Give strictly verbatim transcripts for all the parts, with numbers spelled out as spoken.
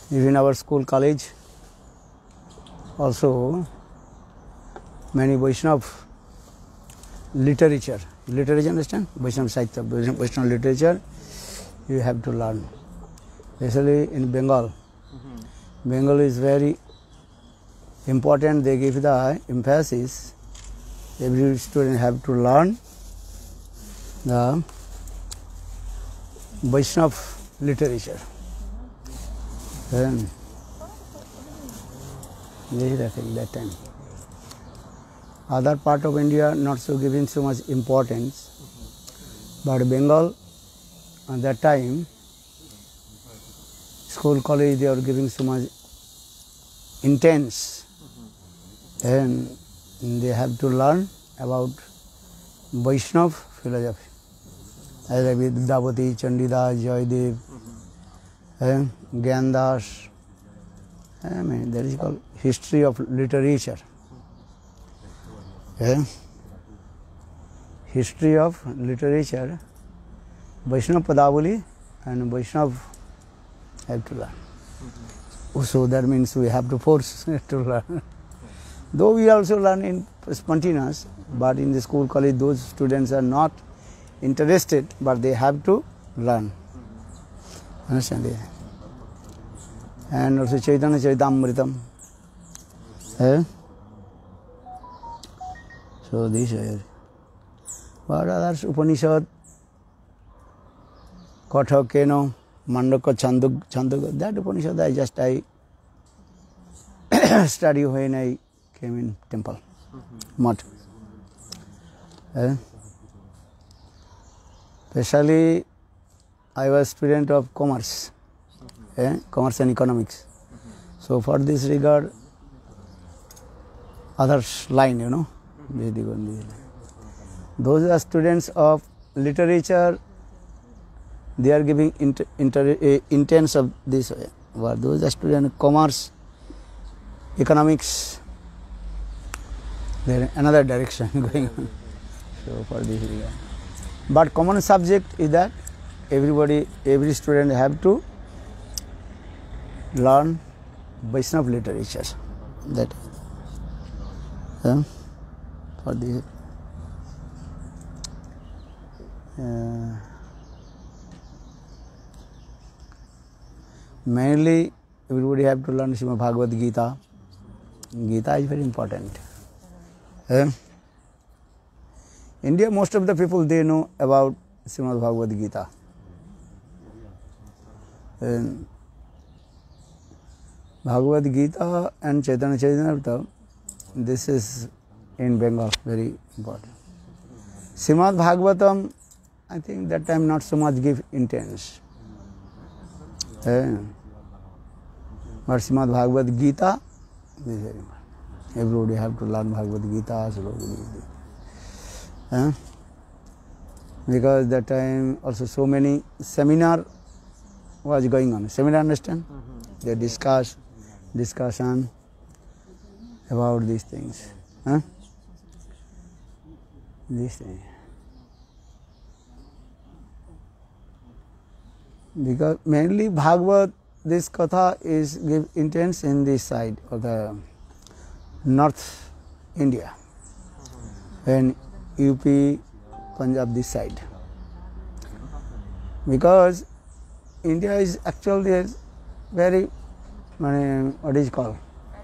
Even our school, college, also many Vaishnav literature. Literature, understand? Vaishnav Sahitya, Vaishnav literature, you have to learn. Especially in Bengal. Mm-hmm. Bengal is very important. They give the emphasis. Every student have to learn the Vaishnav literature. Then, that time. Other part of India not so giving so much importance, but Bengal at that time, school, college, they are giving so much intense, and they have to learn about Vaishnav philosophy. As like Vidyapati, Chandidas, Joydev, and Gyandas. I mean, that is called history of literature. Yeah. History of literature, Vaishnav Padavali and Vaishnav have to learn. Mm-hmm. So that means we have to force to learn. Though we also learn in spontaneous, but in the school, college, those students are not interested, but they have to learn. Mm-hmm. Understand it? And also Chaitanya Charitamritam. Eh? So this is. But others, Upanishad, Katha, Keno, Mandaka, Chanduk, Chanduk, that Upanishad I just I study when I came in temple, mm-hmm. Mutt. Eh? Especially, I was student of commerce, mm-hmm. eh? Commerce and economics. Mm-hmm. So for this regard, others line, you know. Those are students of literature, they are giving inter, inter, uh, intense of this way. But those are students of commerce, economics, they are another direction going on. So for this regard. But common subject is that everybody, every student have to learn Vaishnav literature. That uh, for the uh, mainly everybody have to learn Srimad Bhagavad Gita. Gita is very important. Uh, India, most of the people they know about Srimad Bhagavad Gita. And Bhagavad Gita and Chaitanya Charitamrita, this is in Bengal very important. Srimad Bhagavatam, I think that time not so much give intense. Uh, but Srimad Bhagavad Gita, this is very important. Everybody have to learn Bhagavad Gita. Uh, because that time also so many seminar was going on. Seminar, understand? Mm-hmm. They discuss, discussion about these things. Huh? These things. Because mainly Bhagavad, this Katha is give intense in this side of the North India, and U P, Punjab this side. Because India is actually very, what is called?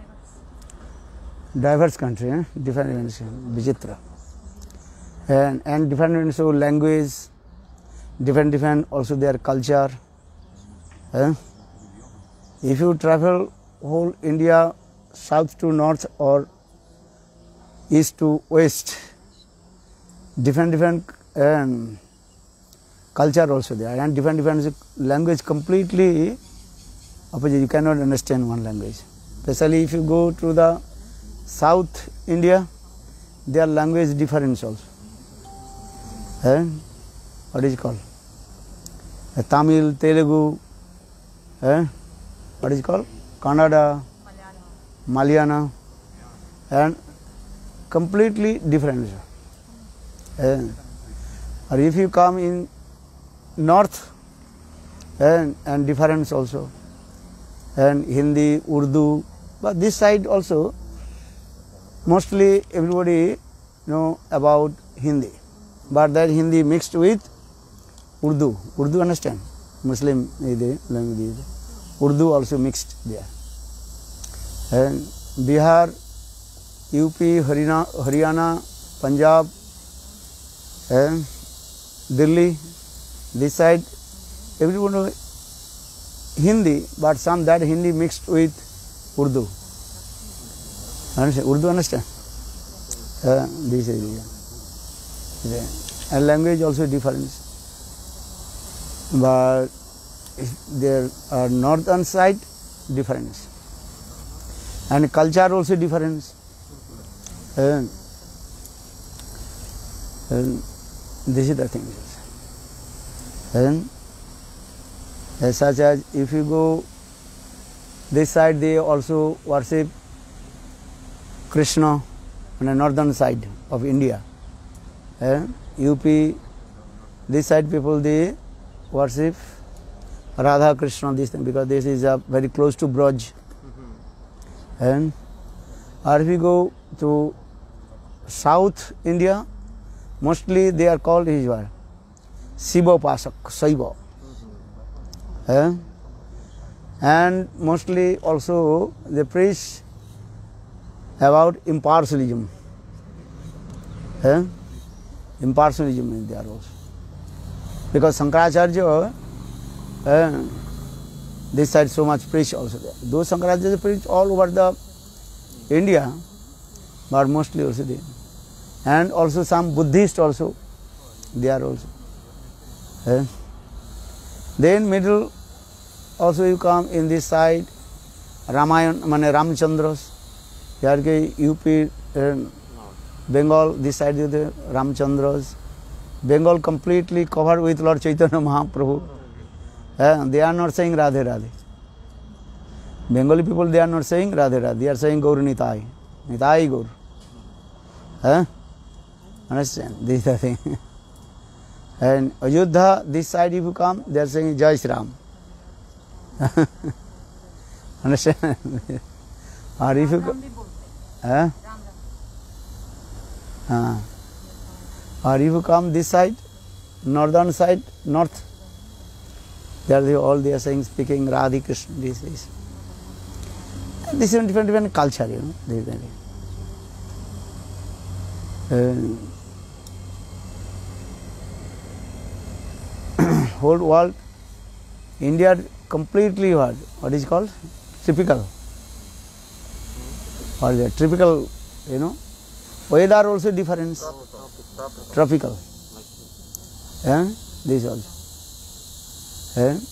Diverse country, eh? Different Vijitra. And, and different so language, different different also their culture. Eh? If you travel whole India, south to north or east to west, different different um, culture also there, and different different language completely opposite. You cannot understand one language. Especially if you go to the South India, their language difference also. Eh? What is it called? Uh, Tamil, Telugu, eh? What is it called? Kannada, Malayalam, and completely different. Eh? Or if you come in north, eh, and difference also. and Hindi, Urdu, but this side also mostly everybody know about Hindi, but that Hindi mixed with Urdu. Urdu understand? Muslim language. Urdu also mixed there. And Bihar, U P, Haryana, Haryana, Punjab, and Delhi, this side, everyone know Hindi, but some that Hindi mixed with Urdu. Understand? Urdu understand? Uh, this area. Yeah. And language also different. But there are northern side difference. And culture also difference. And, and this is the thing. And as such as if you go this side, they also worship Krishna on the northern side of India. And U P, this side people they worship Radha Krishna, this thing, because this is uh, very close to Braj. Mm-hmm. And or if you go to South India, mostly they are called his what? Shiva Pasak, Saiva. Mm-hmm. And mostly also they preach about impartialism. Eh? Impartialism is there also. Because Shankaracharya, uh, this side so much preach also there. Those Shankaracharya preach all over the India, but mostly also there. And also some Buddhists also, they are also. Uh, then middle also you come in this side, Ramayana, mane Ramchandras, here U P, uh, Bengal, this side is the Ramchandras. Bengal completely covered with Lord Chaitanya Mahaprabhu. Uh, they are not saying Radhe Radhe. Bengali people, they are not saying Radhe Radhe. They are saying Gaur Nitai. Nitai Gaur. Huh? Understand? This is the thing. And Ayodhya, this side if you come, they are saying Jai Shri Ram. Understand? Or if you come, huh? Uh, or if you come this side, northern side, north, they are the, all they are saying, speaking Radhe Krishna, this is. This is a different, different culture, you know. This is uh, whole world, India completely what? What is called? Typical. Or the typical, you know. Weather also different. Tropical. Tropical. Yeah? This also. Yeah?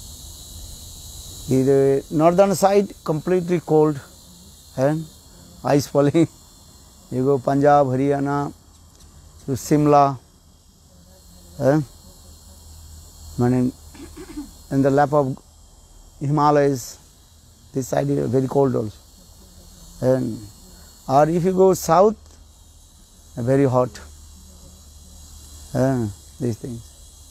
The northern side completely cold. Yeah? Ice falling. You go Punjab, Haryana, to Simla. Yeah? In the lap of Himalayas, this side is very cold also. And, or if you go south, very hot. Uh, these things.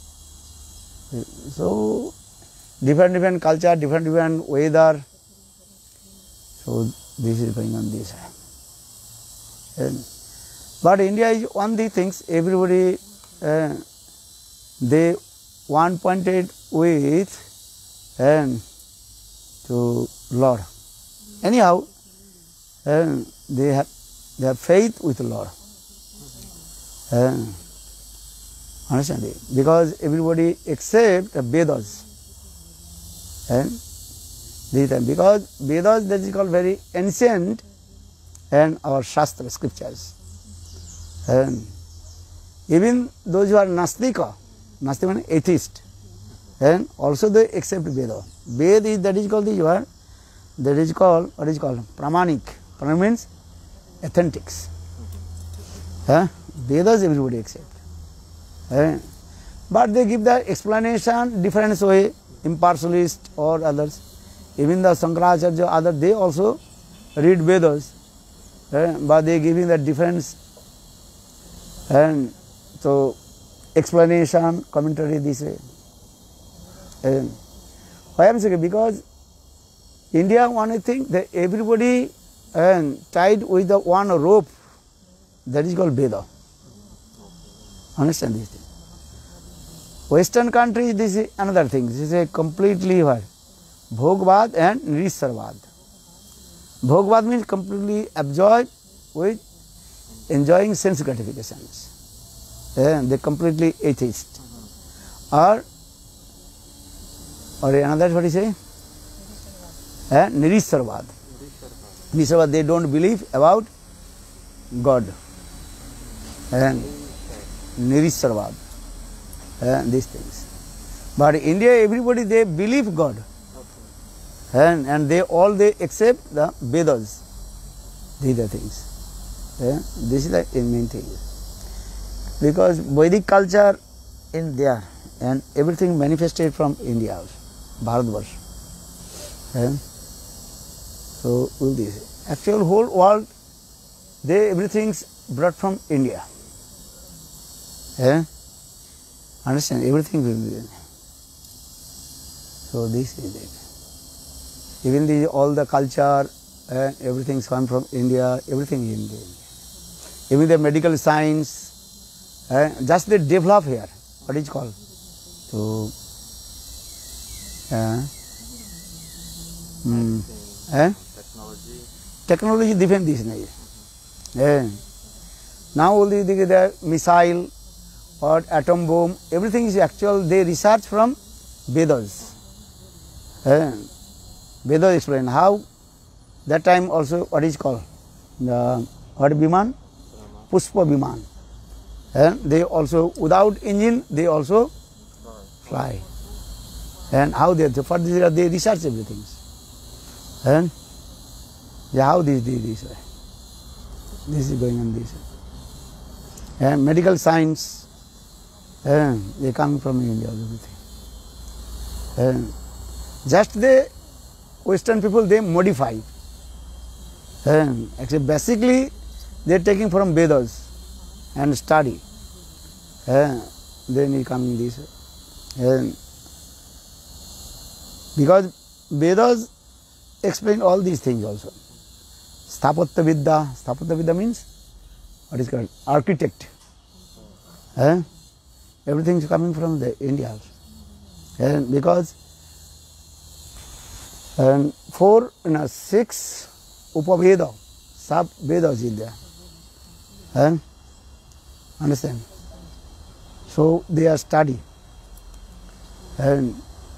So, different different culture, different different weather. So, this is going on this side. And, but India is one of the things, everybody, uh, they one pointed with and to Lord. Anyhow, uh, they have they have faith with the Lord. Uh, understand it? Because everybody accept the Vedas. And this time, because Vedas that is called very ancient and our Shastra scriptures. And even those who are Nastika, Nastika means atheist, and also they accept Veda. Veda is that is called the word, that is called, what is called? Pramanik. Pramanik means authentics. Huh? Vedas everybody accept. Uh, but they give the explanation different way, impartialist or others. Even the Shankaracharya, other they also read Vedas, uh, but they giving the difference. And so explanation, commentary this way. Uh, why I am saying? Because India, one thing that everybody uh, tied with the one rope, that is called Veda. Understand this thing. Western countries, this is another thing. This is a completely what? Bhogvad and Nirisarvad. Bhogvad means completely absorbed with enjoying sense gratifications. Uh, they completely atheist. Or, or another what you say? Uh, Nirisarvad. Nirisarvad, they don't believe about God. And Nirisarvad. Uh, these things. But in India, everybody, they believe God. And, and they all they accept the Vedas. These are things. Uh, this is the main thing. Because Vedic culture in there and everything manifested from India, Bharatvarsh. Uh, so, will this actual whole world, they everything's brought from India. Uh, Understand? Everything will be there. So, this is it. Even the, all the culture, uh, everything come from India, everything in India. Even the medical science, uh, just they develop here. What is it called? So, uh, mm, uh, Technology. Technology different this now. Uh, now all the, the, the missile, or atom bomb, everything is actual, they research from Vedas. Uh, Vedas explain how, that time also what is called, the what Biman? Pushpa Biman. Uh, they also, without engine, they also fly. And how they, for this they research everything. And yeah, how this, this, this way. This is going on this way. And medical science, Uh, they come from India, everything. Uh, just the Western people, they modify. Uh, actually, basically, they are taking from Vedas and study. Uh, then they come in this. Uh, because Vedas explain all these things also. Sthapatya Vidya. Sthapatya Vidya means, what is called? Architect. Uh, Everything is coming from the India also. And because and four and you know, six Upaveda, sub Vedas is there. And understand? So they are study. And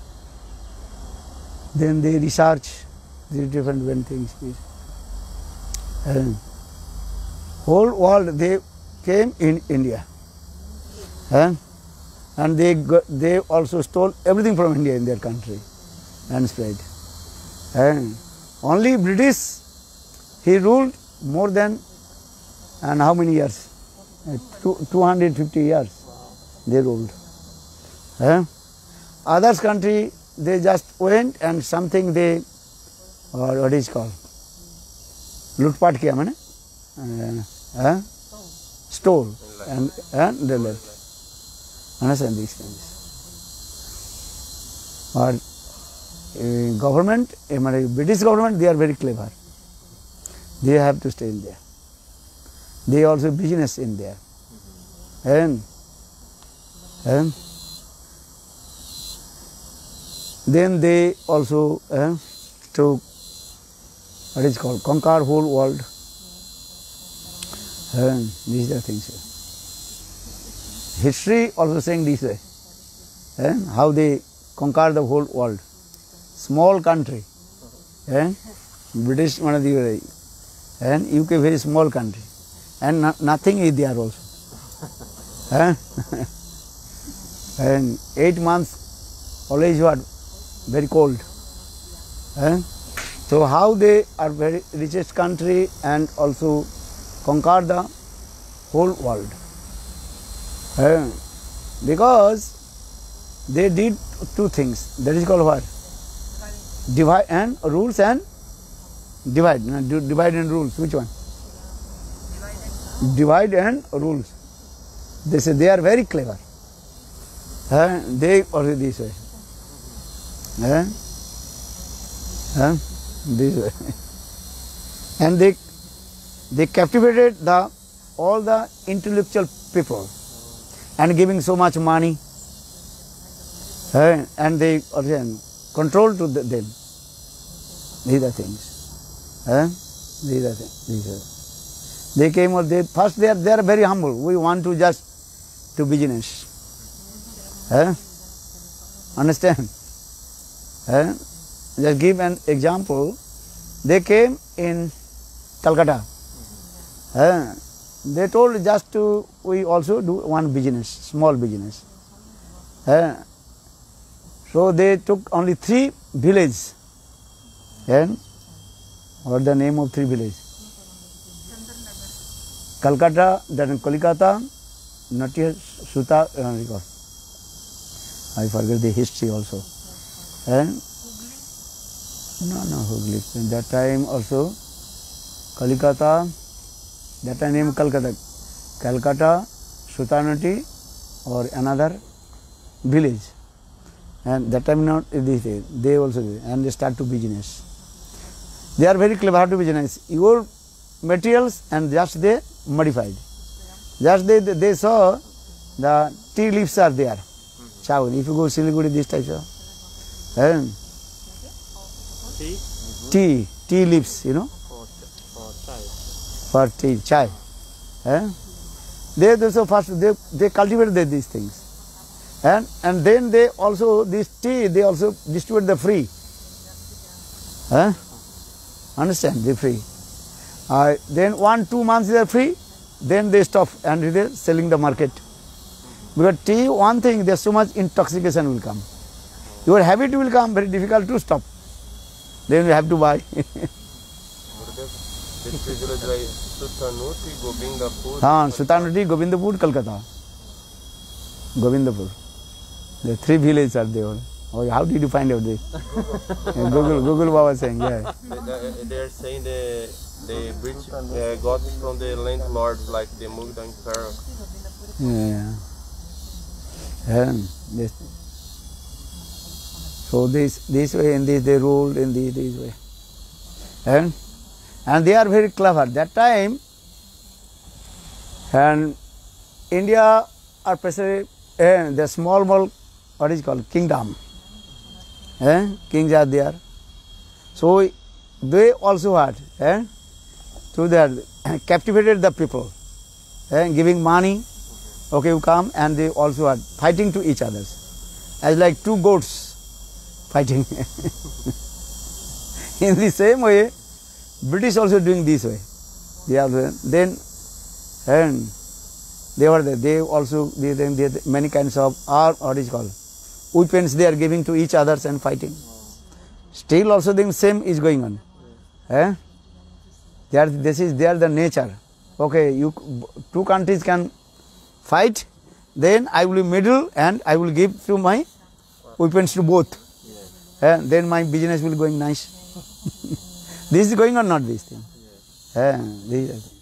then they research these different different things. And whole world they came in India. And And they got, they also stole everything from India in their country and spread. And only British, he ruled more than, and how many years? Uh, two, two hundred fifty years they ruled. Uh, others country, they just went and something they, or what is called? Lutpat kiya mane? Uh, uh, stole and, and they left. Understand these things. But uh, government, uh, British government, they are very clever. They have to stay in there. They also business in there. And, and then they also uh, to what is called conquer whole world. And these are things. History also saying this way, eh? How they conquer the whole world. Small country, eh? British one of the and U K very small country, and no, nothing is there also. eh? And eight months always what very cold. Eh? So how they are very richest country and also conquer the whole world. Uh, because they did two things. That is called what? Divide and rules and divide. No, divide and rules. Which one? Divide and rules. They say they are very clever. Uh, they also this way. Uh, uh, This way. And they they captivated the all the intellectual people and giving so much money, uh, and they again control to the, them. These are things. Uh, these are things. These are. They came or they first they are they are very humble. We want to just do business. Uh, understand? Uh, just give an example. They came in Calcutta. Uh, they told just to we also do one business, small business. Uh, so they took only three villages. And what the name of three villages? Calcutta, then Kolkata, Natya Suta. I forget the history also. And no, no, Hooghly. In that time also, Kolkata, that time name Calcutta, Calcutta, Sutanati, or another village. And that time not this, they also did, and they start to business. They are very clever how to business. Your materials and just they modified. Just they they saw the tea leaves are there. Chow. If you go Siliguri, this type of and tea, tea, tea leaves, you know, for, for chai. for tea, chai. Eh? They also first they they cultivated these things, and and then they also this tea they also distribute the free. Eh? Understand? They free. Uh, then one two months they are free, then they stop and they are selling the market. Because tea, one thing, there's so much intoxication will come. Your habit will come, very difficult to stop. Then you have to buy. हाँ, Sutanati, Govindapur, Kolkata. Govindapur. The three villages are there. Oh, how did you find out this? Google, Google Baba saying, yeah. They, they are saying the the British uh, got from the landlords like the Mughal Emperor. Yeah. And this, so this this way and this they ruled in this, this way. And and they are very clever. That time and India are especially uh, the small small what is called kingdom. Eh? Kings are there. So they also had eh? so they are captivated the people, eh? Giving money. Okay, you come, and they also are fighting to each other, as like two goats fighting. In the same way, British also doing this way. They are then, and they were there. They also they, they, they many kinds of arm, what is called weapons they are giving to each others and fighting. Still also the same is going on. Eh? They are, this is they are the nature. Okay, you two countries can fight, then I will be middle and I will give to my weapons to both. Yes. Uh, then my business will going nice. This is going on, not this thing. Yes. Uh, this is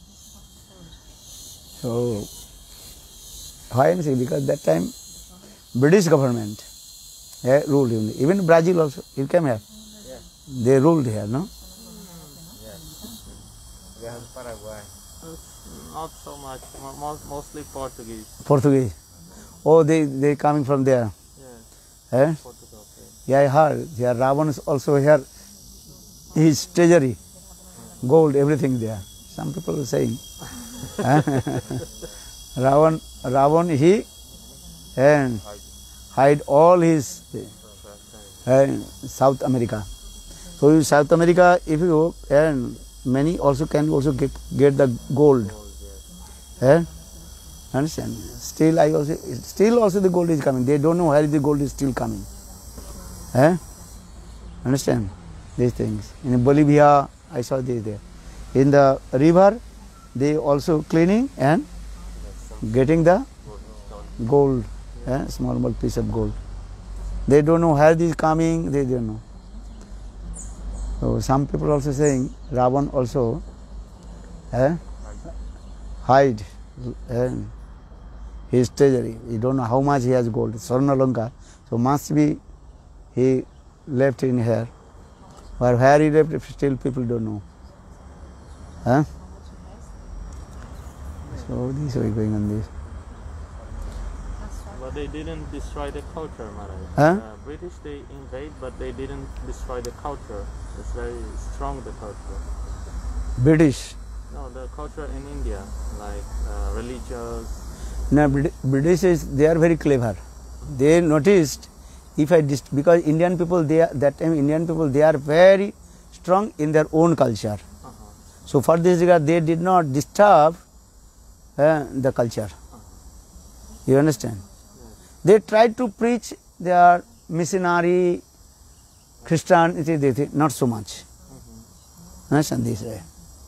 so, why am I saying? Because that time British government uh, ruled him. Even Brazil also, you came here. Yeah. They ruled here, no? Yes. They have Paraguay. Not so much, mostly Portuguese. Portuguese. Oh, they they coming from there. Yes. Eh? Portugal, okay. Yeah, I heard. Yeah, Ravan is also here. His treasury, gold, everything there. Some people are saying. Ravan, Ravan, he and hide all his uh, South America. So in South America, if you go, and many also can also get, get the gold. Eh? Understand? Still, I also still also the gold is coming. They don't know where the gold is still coming. Eh? Understand? These things. In Bolivia, I saw this there. In the river, they also cleaning and getting the gold, eh? Small, small piece of gold. They don't know where this is coming. They don't know. So some people also saying Ravan also eh? hide eh? his treasury. You don't know how much he has gold. Swarnalanka. So must be he left in here. But where he left, still people don't know. Huh? So this way going on this. But they didn't destroy the culture, Maharaj. Huh? Uh, British, they invade, but they didn't destroy the culture. It's very strong, the culture. British. No, the culture in India, like uh, religious. Now British is, they are very clever. They noticed, if I dist because Indian people, they are, that time Indian people, they are very strong in their own culture. Uh-huh. So for this regard, they did not disturb uh, the culture. Uh-huh. You understand? Yes. They tried to preach their missionary Christianity, they think, not so much. Mm-hmm. Understand this way?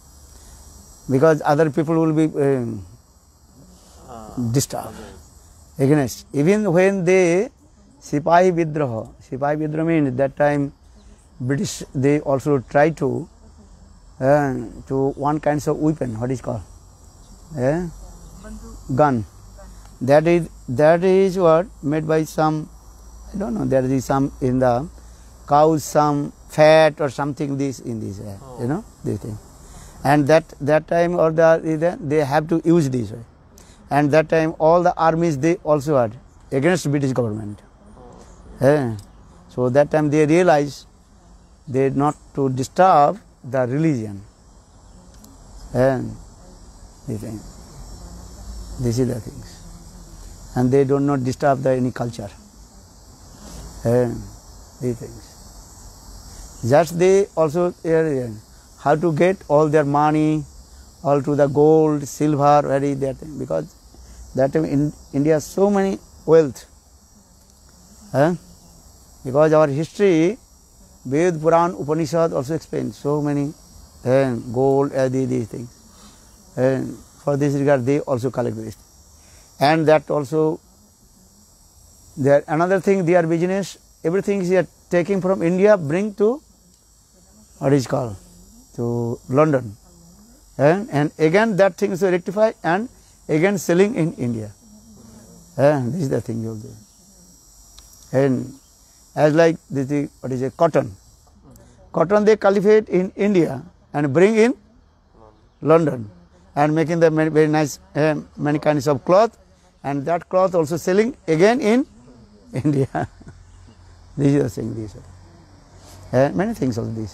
Because other people will be um, uh, disturbed okay. against. Even when they Sipahi Vidraha, Sipahi Vidraha means that time British, they also try to uh, to one kinds of weapon, what is called? Uh, gun. That is that is what made by some, I don't know, there is some in the cows, some fat or something this in this way, oh. you know, this thing. And that that time or the they have to use this way. And that time all the armies they also had against British government. Oh. Yeah. So that time they realized they not to disturb the religion. And they think this is the things. And they do not disturb the any culture. And these things. Just they also uh, how to get all their money, all to the gold, silver, very that thing, because that time in India so many wealth. Huh? Because our history, Ved, Puran, Upanishad also explain so many uh, gold, uh, these, these things. And for this regard, they also collect this. And that also, there another thing, their business, everything is taking from India, bring to what is called to London, and, and again that thing is rectified and again selling in India. And this is the thing you do. And as like this is what is a cotton, cotton they cultivate in India and bring in London and making the very nice uh, many kinds of cloth, and that cloth also selling again in India. This is the thing. This uh, many things also this.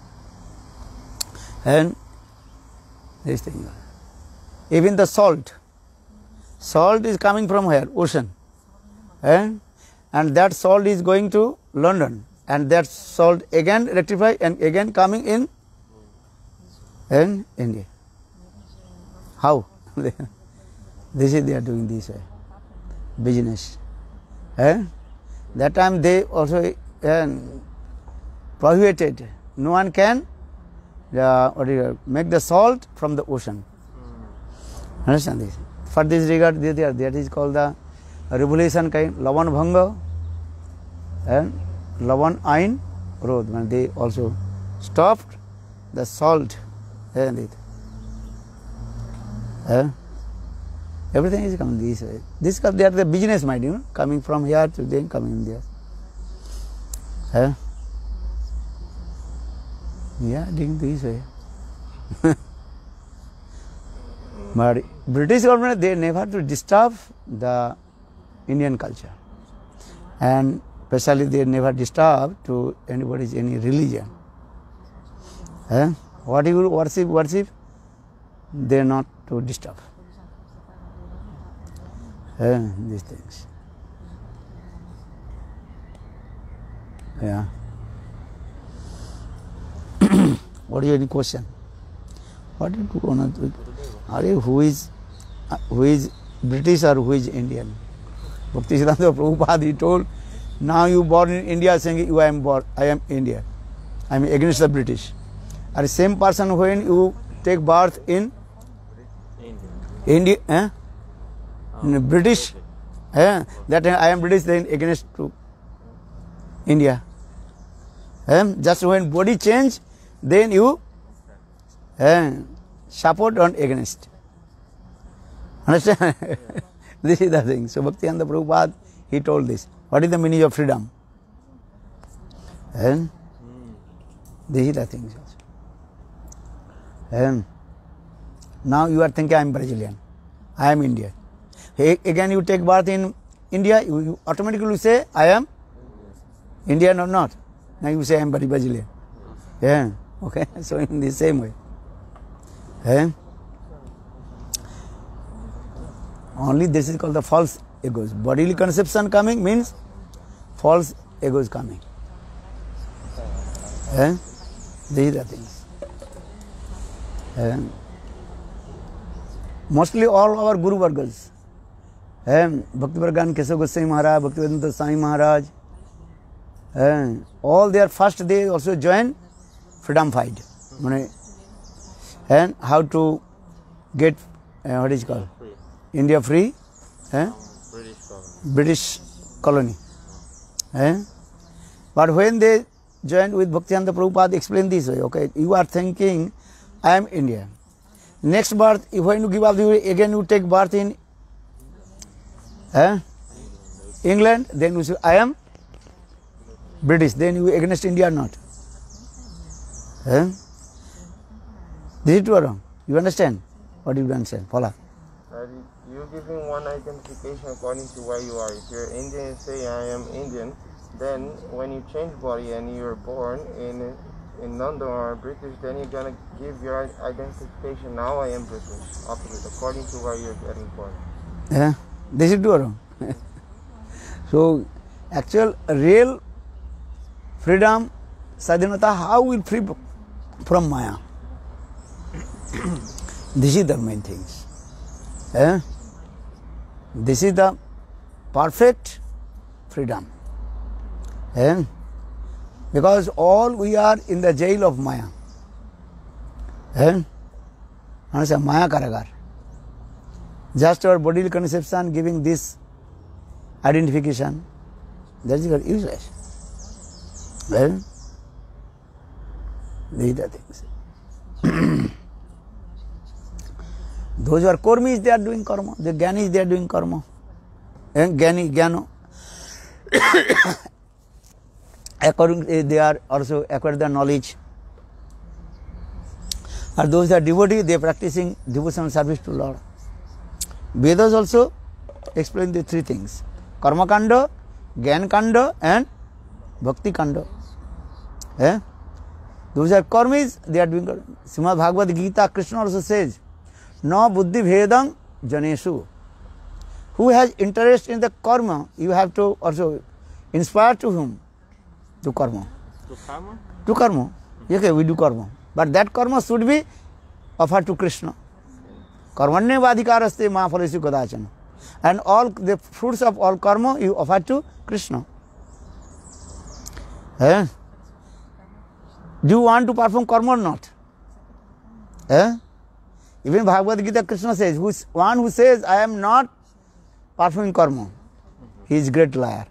And this thing, even the salt, salt is coming from where? Ocean, and and that salt is going to London, and that salt again rectified and again coming in in India. How? This is they are doing this way, business. Eh? That time they also uh, prohibited. No one can uh, what do you, make the salt from the ocean. Mm. Understand this? For this regard, that is called the revolution kind, Lavan Bhanga and Lavan Ain Rodh. When they also stopped the salt and it. Uh, everything is coming this way. This they are the business mind, you know, coming from here to then coming there. Uh, yeah, doing this way. But British government, they never to disturb the Indian culture, and especially they never disturb to anybody's any religion. Uh, what you worship, worship, they are not to disturb. Uh, these things. Yeah. What is any question? What do you want to? Are you who is uh, who is British or who is Indian? Bhaktisiddhanta Prabhupada, he told, now you born in India saying you I am born, I am Indian. I am against the British. Are the same person when you take birth in India, eh? Oh, British, okay. eh? That I am British, then against to India. Eh? Just when body change, then you eh, support or against. Understand? Yeah. This is the thing. So Bhaktisiddhanta Prabhupada, he told this. What is the meaning of freedom? Eh? Mm. These are the things. And now you are thinking I am Brazilian, I am Indian. Again you take birth in India, you, you automatically say I am Indian or not. Now you say I am Brazilian. Yeah. Okay. So in the same way. Yeah. Only this is called the false egos. Bodily conception coming means false ego is coming. Yeah. These are things. Yeah. Mostly all our Guru Vargas. Yeah. Bhakti Vargan Keshav Goswami Maharaj, Bhaktivedanta Swami Maharaj. Yeah. All their first they also join freedom fight. And how to get uh, what is it called? Free. India free. Eh? British colony. British colony. Eh? But when they joined with Bhaktivedanta Prabhupada, explain this way, okay, you are thinking, I am Indian. Next birth, if when you give up, the, again you take birth in eh? England, then you say, I am British, then you against India or not? Eh? This is true or wrong? You understand? What do you understand? Follow. You're giving one identification according to where you are. If you're Indian and say I am Indian, then when you change body and you're born in in London or British, then you're gonna give your identification. Now I am British, opposite, according to where you're getting born. Yeah, this is true or wrong? So, actual real freedom, sadhanata, how will free from Maya? This is the main things. Eh? This is the perfect freedom. Eh? Because all we are in the jail of Maya. Eh? Understand? Maya Karagar. Just our bodily conception giving this identification, that is useless. Eh? These are things. Those who are Kurmis, they are doing karma. The Gyanis, they are doing karma. And Gyani, Gyano. According, they are also acquire the knowledge. And those that are devotees, they are practicing devotional service to Lord. Vedas also explain the three things: Karma Kanda, Gyan Kanda, and Bhakti Kanda. Eh? Those are Karmis, they are doing. Srimad Bhagavad Gita, Krishna also says, No buddhi bhedam janeshu. Who has interest in the karma, you have to also inspire to whom? To karma. To karma? To karma. Okay, we do karma. But that karma should be offered to Krishna. Karmanye vadhikaraste mahaphaleshu kadachana. And all the fruits of all karma you offer to Krishna. Eh? Do you want to perform karma or not? Eh? Even Bhagavad Gita, Krishna says, who is, one who says, I am not performing karma, he is great liar.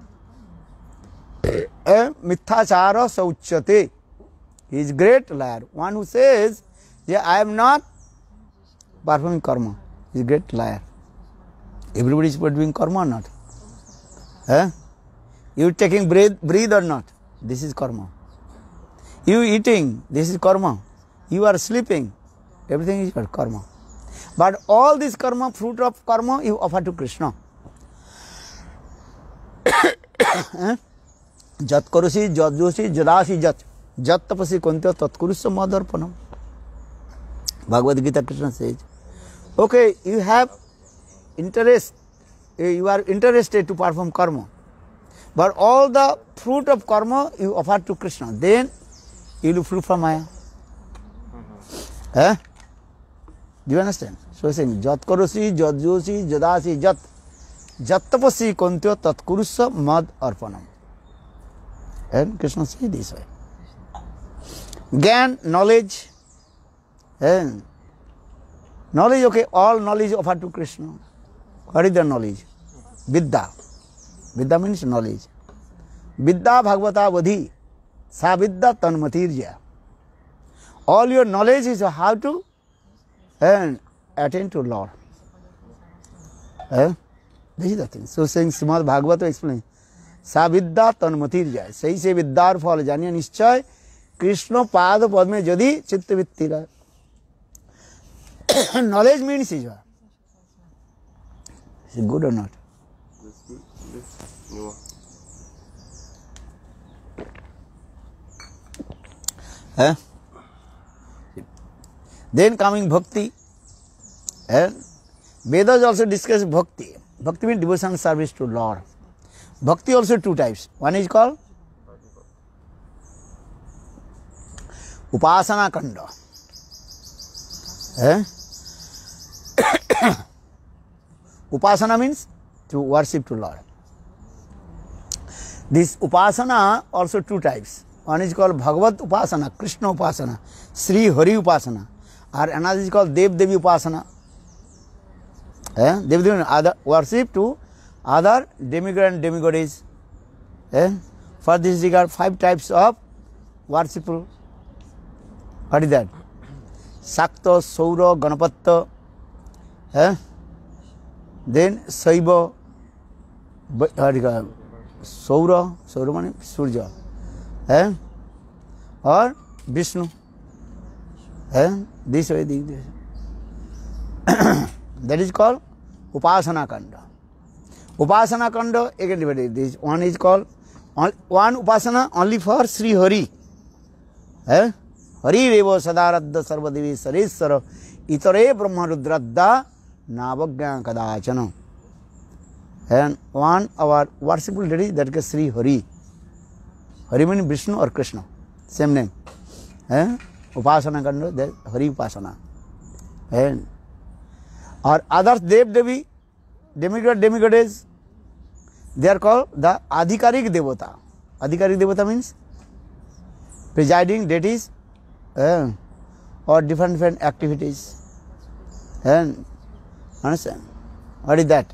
Mithachara sauchyate, he is great liar. One who says, yeah, I am not performing karma, he is great liar. Everybody is doing karma or not? Eh? You taking breath, breathe or not? This is karma. You eating, this is karma. You are sleeping, everything is karma. But all this karma, fruit of karma, you offer to Krishna. Jat karusi, jat joshi, jadasi jat. Jat tapasi kontya tat kurusya madarpanam. Bhagavad Gita, Krishna says, okay, you have interest, you are interested to perform karma. But all the fruit of karma, you offer to Krishna. Then, you will fruit from Maya. Mm-hmm. Eh? Do you understand? So saying jat karosi, jat joshi, jadasi jat. Jat tapasi kontyo tat kurusya mad arpanam. And Krishna says this way. Gyan, knowledge. And knowledge, okay, all knowledge offered to Krishna. What is the knowledge? Vidya. Vidya means knowledge. Vidya bhagavata vadhi. Sa vidya tanmatirja. All your knowledge is how to and attain to Lord. Eh? This is the thing. So saying Srimad Bhagavata explains. Sa vidya tanmatirja. Sahi se vidyar phal janiya nischay Krishna Pada Padme Jadi Chitta Vittira. Knowledge means Ishvara. Is it good or not? This good. This new. Eh? Then coming bhakti. Eh? Vedas also discuss bhakti. Bhakti means devotion service to Lord. Bhakti also two types. One is called Upasana Kanda. Eh? Upasana means to worship to Lord. This Upasana also two types. One is called Bhagavad Upasana, Krishna Upasana, Sri Hari Upasana, or another is called Dev Devi Upasana. Eh? Dev Devi other worship to other demigod and demigods. Eh? For this regard, five types of worshipful. What is that? Sakta, Saura, Ganapatta, eh? Then Saiva, what do you call it? Saura, Saura means Surya, eh? Or Vishnu, eh? This way, this way. That is called Upasana Kanda. Upasana Kanda, again divided. This one is called one Upasana only for Sri Hari. Eh? Hari Revo Sadaradda Sarvadevi Saresara Itare Brahma Rudradda Navagya Kadachana. And one our worshipful deity that is Sri Hari. Hari means Vishnu or Krishna. Same name. Eh? Upasana Kanda, that Hari Upasana. And or others Dev Devi, demigod, demigods, they are called the Adhikarik Devata. Adhikarik Devata means presiding deities uh, or different different activities. And understand? What is that?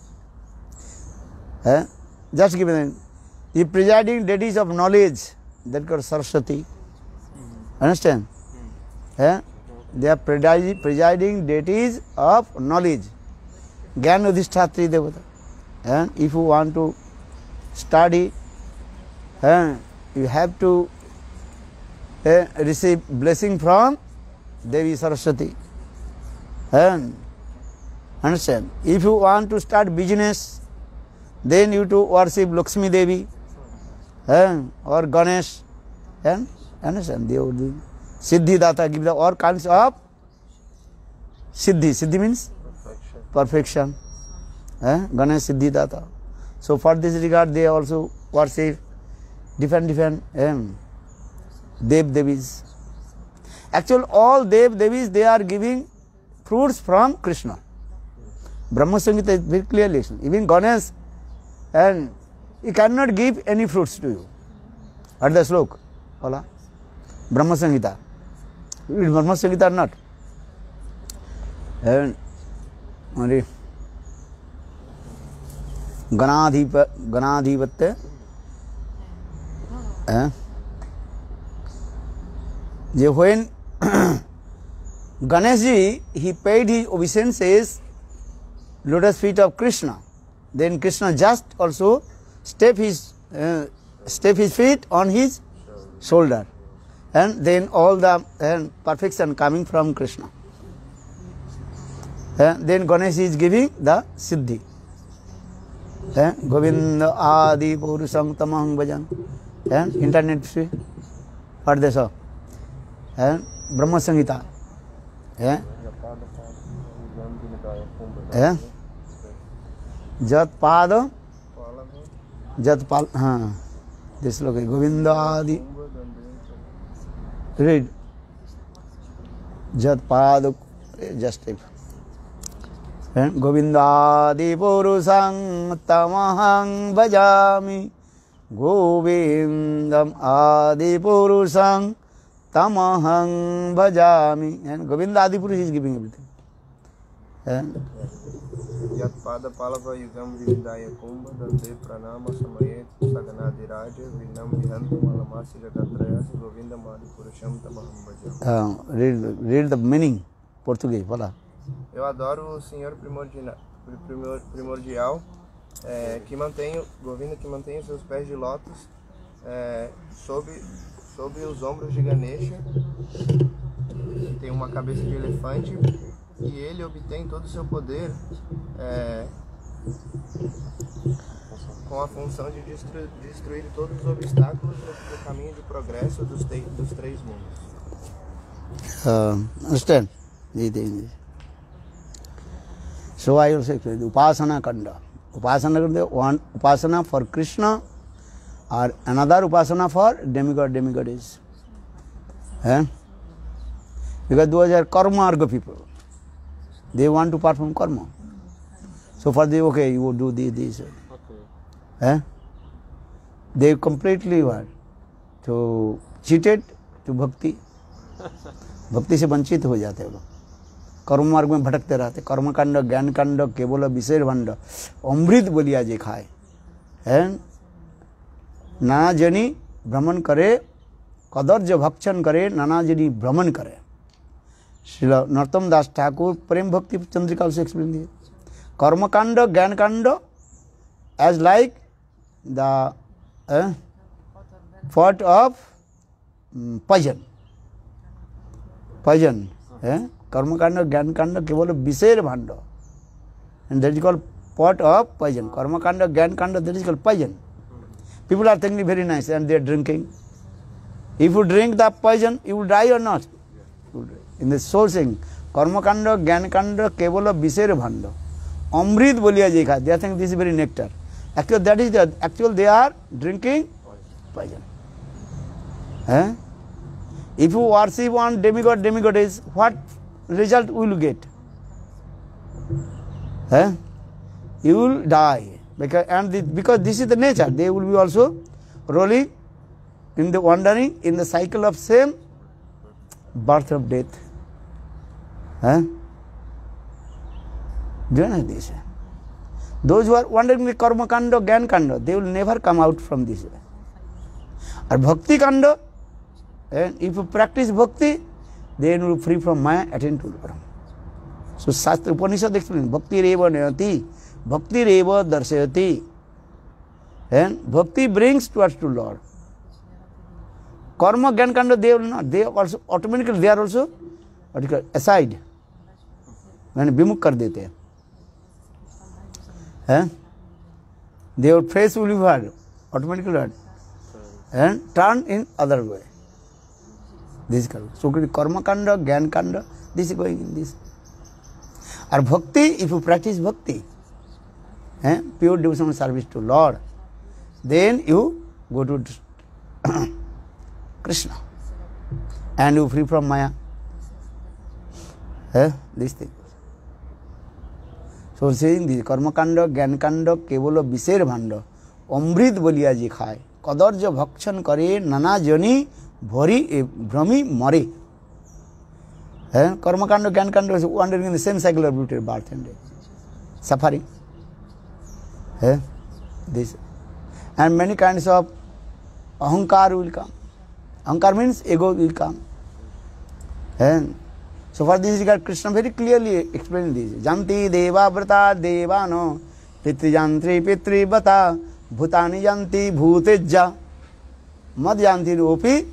Uh, just give me the presiding deities of knowledge, that called Saraswati. Understand? Uh, they are presiding, presiding deities of knowledge. Gyan Udhishtatri Devata. And if you want to study, uh, you have to uh, receive blessing from Devi Saraswati. And understand? If you want to start business, then you to worship Lakshmi Devi uh, or Ganesh. And understand? They would do Siddhi Data, give the all kinds of Siddhi. Siddhi means perfection. Eh? Ganesh Siddhi Data. So for this regard, they also worship different different um, Dev Devis. Actually, all Dev Devis, they are giving fruits from Krishna. Brahma Samhita is very clearly. Even Ganesh, and he cannot give any fruits to you. At the slok, Ola. Brahma Samhita. Is Brahma Samhita or not? And only Ganadhipa, Ganadhipatya. Eh? When Ganeshji, he paid his obeisances lotus feet of Krishna, then Krishna just also step his uh, step his feet on his shoulder, and then all the uh, perfection coming from Krishna. Uh, then Ganesh is giving the Siddhi. Uh, Govinda Adi Purusam Tamahang Bhajan. And internet free. What they saw? And Brahma Samhita. Yeah. Yeah. Jat Pada Jat Pal. Haan. This look Govinda Adi. Read. Jat Pada. Just take. And Govindadi Purusang Tamahang Bhajami. Govindam Adi Purusang Tamahang Bhajami. And Govinda Adi Purus is giving everything. And Yat Pada Palava Yugam Vivindaya Kumbha Dande Pranama Samayet Saganadiraja Vinam Vihantu Malamasi Jagatraya Govinda Madi Purusham Tamaham Bhajami. read, read the meaning. Português, vai lá. Eu adoro o Senhor primordial, primordial é, que mantém, Govinda que mantém os seus pés de lótus é, sob Sobre os ombros de Ganesha tem uma cabeça de elefante e ele obtém todo o seu poder é, com a função de destru destruir todos os obstáculos do caminho de progresso dos, dos três mundos. Uh, understand? So I also explain Upasana Kanda. Upasana Kanda, one Upasana for Krishna or another Upasana for demigod, demigoddess. Eh? Because those are karma arga people. They want to perform karma. So for the, okay, you do this, this. Okay. Eh? They completely what? To cheated to bhakti. भक्ति से वंचित हो जाते हैं लोग, कर्म मार्ग में भटकते रहते। कर्म कांड, ज्ञान कांड, केवल विषय भंड, अमृत बोलिया जे खाए है। नाना जनी भ्रमण करे, कदर्ज भक्षण करे, नाना जनी भ्रमण करे। श्रील नरोत्तम दास ठाकुर प्रेम भक्ति चंद्रिका से एक्सप्लेन दिए। कर्म kanda, jnana kanda as like the pot of poison, poison, eh? Karma kanda, Gyan kanda, kevala Bisera Bhanda. And that is called pot of poison. Karma kanda, Gyan kanda, that is called poison. People are thinking very nice and they are drinking. If you drink the poison, you will die or not? In the soul saying, Karma kanda, Gyan kanda, kevala Bisera Bhanda. Amrit boliya jekha. They are thinking this is very nectar. Actually, that is the actual they are drinking poison. Eh? If you worship one demigod, demigoddess, what result will you get? Eh? You will die. Because, and the, because this is the nature, they will be also rolling in the wandering in the cycle of same birth of death. Eh? Do you know this? Those who are wandering in the karma kanda, gyan kanda, they will never come out from this. Or bhakti kanda, and if you practice bhakti, then you will free from Maya, attain to Brahma. So Shastra Upanishad explains, Bhakti reva nayati, Bhakti reva darshayati. And bhakti brings towards to Lord. Karma, Gyan Kanda, they will not. They also automatically they are also what you call aside. When bimukh kar dete hain. Their face will be what? Automatically what? And turn in other way. This is called. So karma kanda, gyan kanda, this is going in this. Or bhakti, if you practice bhakti, eh, pure devotional service to Lord, then you go to Krishna and you free from Maya. Eh, this thing. So saying this karma kanda, gyan kanda, kevala bisher bhanda, amrit boliya ji khaye, kadarja bhakshan kare, nana jani Bhari, Brahmi, Mari. Eh? Karma kanda, Gyan kanda is wandering in the same cycle of beauty, birth and death. Suffering. Eh? This. And many kinds of ahankar will come. Ahankar means ego will come. Eh? So for this regard, Krishna very clearly explained this. Janti deva vrata devano, pitri jantri pitri bata, bhutani janti bhutejja, mad janti ropi,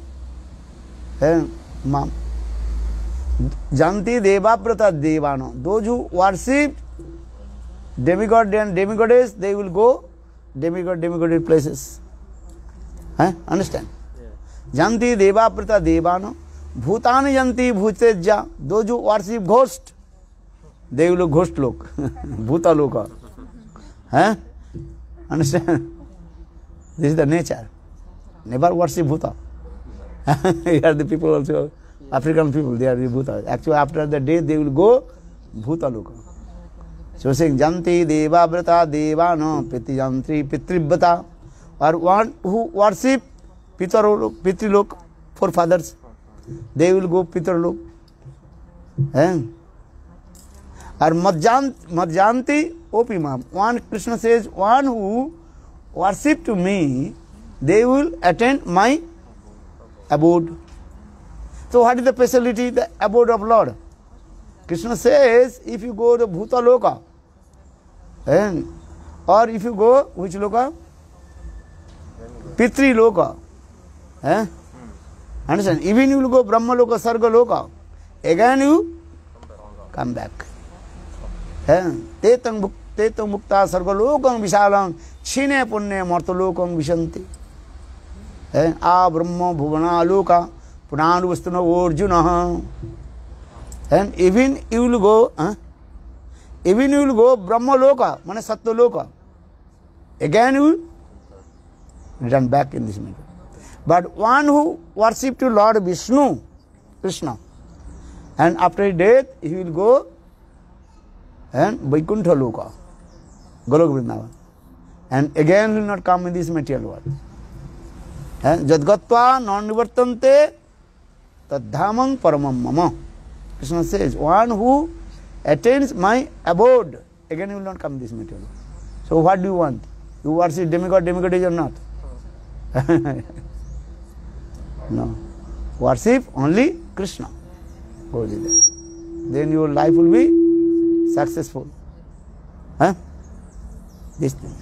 Mam. Janti deva prata devano. Those who worship demigod and demigoddess, they will go demigod, demigoddess places. Eh? Understand? Yeah. Janti deva prata devano. Bhutani janti bhutejja. Those who worship ghost, they will ghost look. Bhuta loka. Eh? Understand? This is the nature. Never worship Bhuta. Here are the people also, African people, they are the Bhuta. Actually, after the day, they will go Bhuta Loka. So saying, Janti Deva Vrata Deva no Piti Jantri Pitribhata, or one who worship Pitarolok, Pitrilok, forefathers, they will go Pitarolok. Eh? Or Madjanti Opima, one Krishna says, one who worship to me, they will attend my abode. So what is the facility, the abode of Lord? Krishna says, if you go to Bhuta Loka, eh, or if you go, which Loka? Pitri Loka. Eh? Understand? Even you will go Brahma Loka, Sarga Loka, again you come back. Te tang mukta sarga lokam visalam chine punne marta lokam vishanti. A Brahma Bhuvana Loka Punanu Vastuna Arjuna. And even you will go, huh? even you will go Brahma Loka, Mana Sattva Loka. Again you will return back in this matter. But one who worships to Lord Vishnu, Krishna, and after death he will go and Vaikuntha Loka, Golok Vrindavan. And again he will not come in this material world. And Jadgatva non-nivartante tadhamang paramam mama. Krishna says, one who attains my abode, again he will not come in this material world. So what do you want? You worship demigod, demigod is or not? No. Worship only Krishna. Then your life will be successful. Huh? This thing.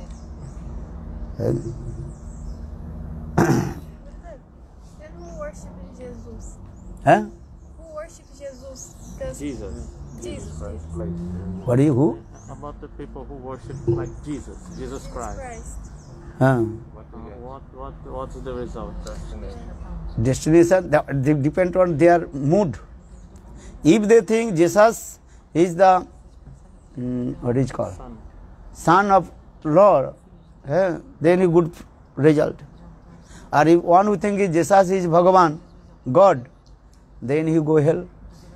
Then who worships Jesus? Huh? Who worships Jesus? Because Jesus. Jesus. What are you? Who? About the people who worship like Jesus, Jesus Jesus Christ. Christ. Huh. Uh, what what what's the result? Destination, that they depend on their mood. If they think Jesus is the um, what is called Son. Son of Lord, eh, then a good result. Or if one who thinks Jesus is Bhagavan, God, then he go hell.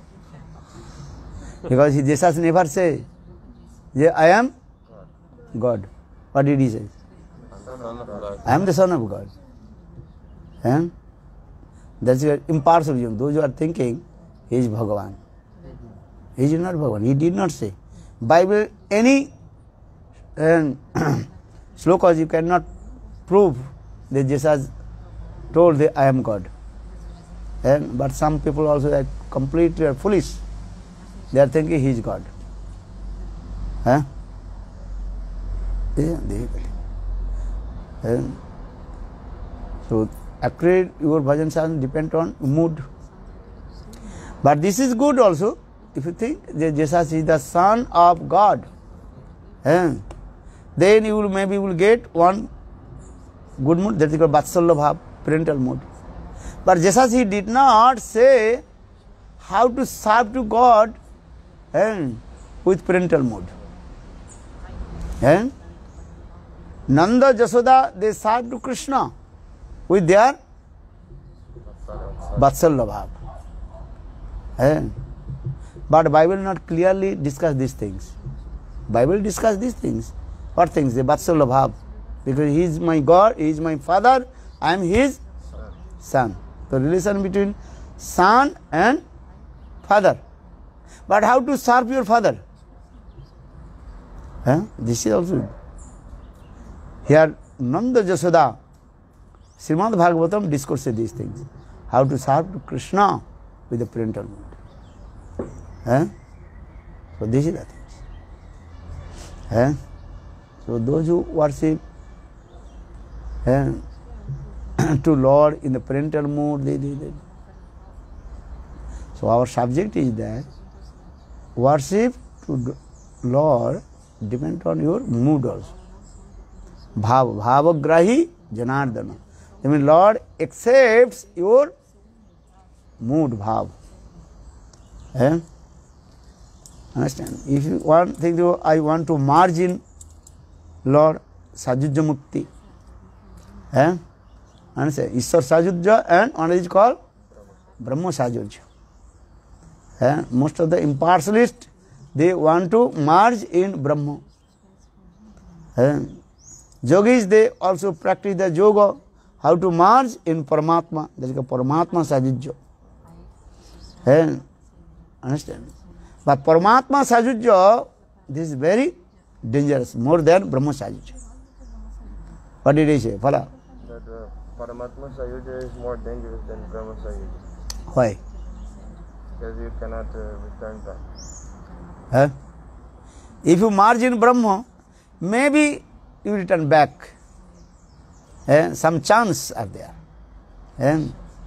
Because he, Jesus never say, yeah, I am God. What did he say? I am the Son of God. Eh? That's your impartial view. Those who are thinking he is Bhagavan. He is not Bhagavan. He did not say. Bible, any um, slokas you cannot prove that Jesus told that I am God. And, but some people also are completely foolish. They are thinking he is God. Huh? Yeah, they, and so accurate your bhajan sadhana depend on mood. But this is good also. If you think that Jesus is the Son of God, eh, then you will maybe will get one good mood, that is called Vatsalya Bhav, parental mood. But Jesus, he did not say how to serve to God eh, with parental mood. Eh? Nanda, Jasoda, they serve to Krishna with their Vatsalya Bhav. Eh? But Bible not clearly discuss these things. Bible discuss these things. What things? The Vatsalya Bhav. Because he is my God, he is my father, I am his son. The relation between son and father. But how to serve your father? Eh? This is also. Here, Nanda Jasoda, Srimad Bhagavatam discourses these things. How to serve to Krishna with the parental mood. Eh? So this is the thing. Eh? So those who worship eh, to Lord in the parental mood, they, they, they. So our subject is that worship to Lord depends on your mood also. Bhava, bhavagrahi janardana. I mean Lord accepts your mood, bhav. Eh? Understand? If you want think to, I want to merge in Lord Sajujya Mukti. Eh? Understand? Ishwar Sajujya and what is called Brahma Sajujya. Eh? Most of the impartialists, they want to merge in Brahma. Eh? Yogis, they also practice the yoga, how to merge in Paramatma. That is called Paramatma Sajujya. Eh? Understand? But Paramatma Sajujya, this is very dangerous, more than Brahma Sajujya. What did he say? Fala? That uh, Paramatma Sayuja is more dangerous than Brahma Sayuja. Why? Because you cannot uh, return back. Eh? If you merge in Brahma, maybe you return back. Eh? Some chance are there. Eh?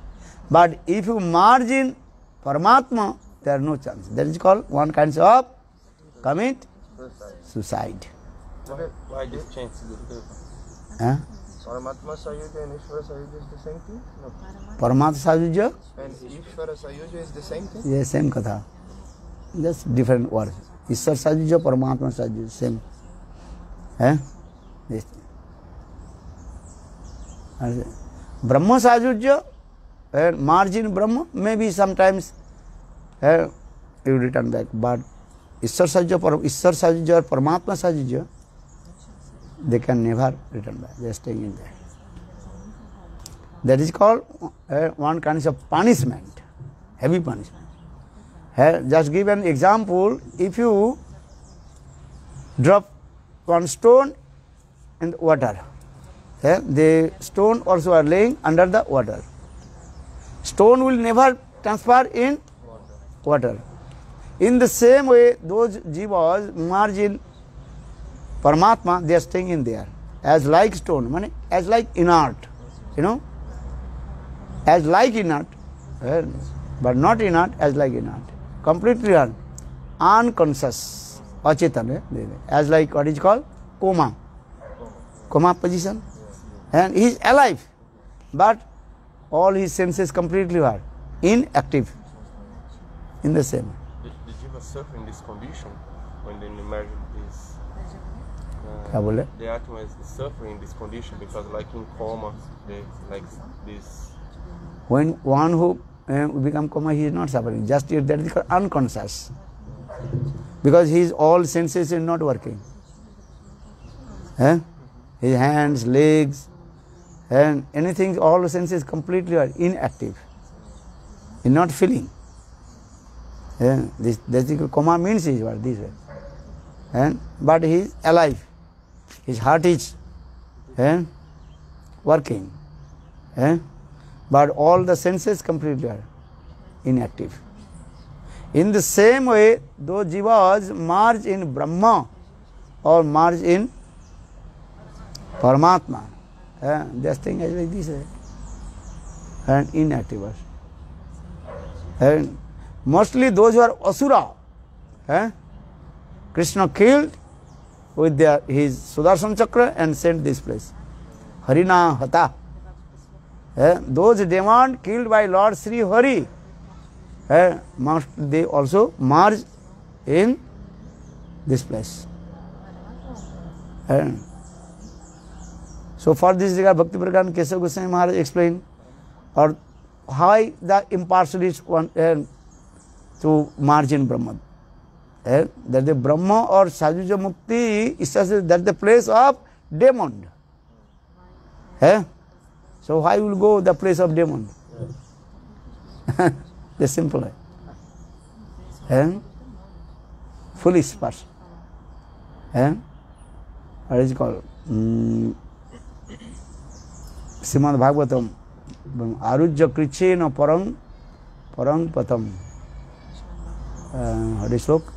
But if you merge in Paramatma, there are no chance. That is called one kind of commit suicide. Why, Why this change? Huh? Paramatma Sayuja and Ishvara Sayuja is the same thing? No. Paramatma Sayuja, And Ishvara Sayuja is the same thing? yeah, same katha. Just different words. Ishwar Sayuja, Paramatma Sayuja, same. Eh? This. Brahma Sayuja, uh, margin Brahma, maybe sometimes uh, you return back. But Ishwar Sayuja, Ishwar Sayuja or Paramatma Sayuja, they can never return back. They are staying in there. That is called uh, one kind of punishment, heavy punishment. Uh, just give an example. If you drop one stone in the water, uh, the stone also are laying under the water. Stone will never transfer in water. In the same way, those jivas merge in Paramatma, they are staying in there as like stone, as like inert, you know, as like inert, but not inert, as like inert, completely un, unconscious, achetan, as like what is called coma, coma position, and he is alive, but all his senses completely are inactive. In the same. The, the jiva suffer in this condition when they emerge this. क्या बोले? The atma is suffering in this condition because, like in coma, they like this. When one who uh, become coma, he is not suffering. Just that is called unconscious, because his all senses is not working. Eh? His hands, legs, and anything, all senses completely are inactive. He is not feeling. Eh? This basically coma means is what this way. Eh? But he is alive. His heart is eh, working, eh? But all the senses completely are inactive. In the same way, those jivas merge in Brahma or merge in Paramatma. Eh? They are staying as like this eh? and inactive. And mostly those who are asura, eh? Krishna killed with their, his Sudarshan Chakra and sent this place. Harina Hata. Eh? Those demons killed by Lord Sri Hari, eh? must they also merge in this place. Eh? So for this regard, Bhakti Prakarana Kesava Goswami Maharaj explained, or why the impartialist want uh, to merge in Brahma. Eh, that the Brahma or Sajuja Mukti is that the place of demon. Eh? So why will go the place of demon? The simple. Eh? Foolish person. Eh? What is it called? Mm. Srimad Bhagavatam. Arujya Krichena Parang Parang Patam. Uh, what is it?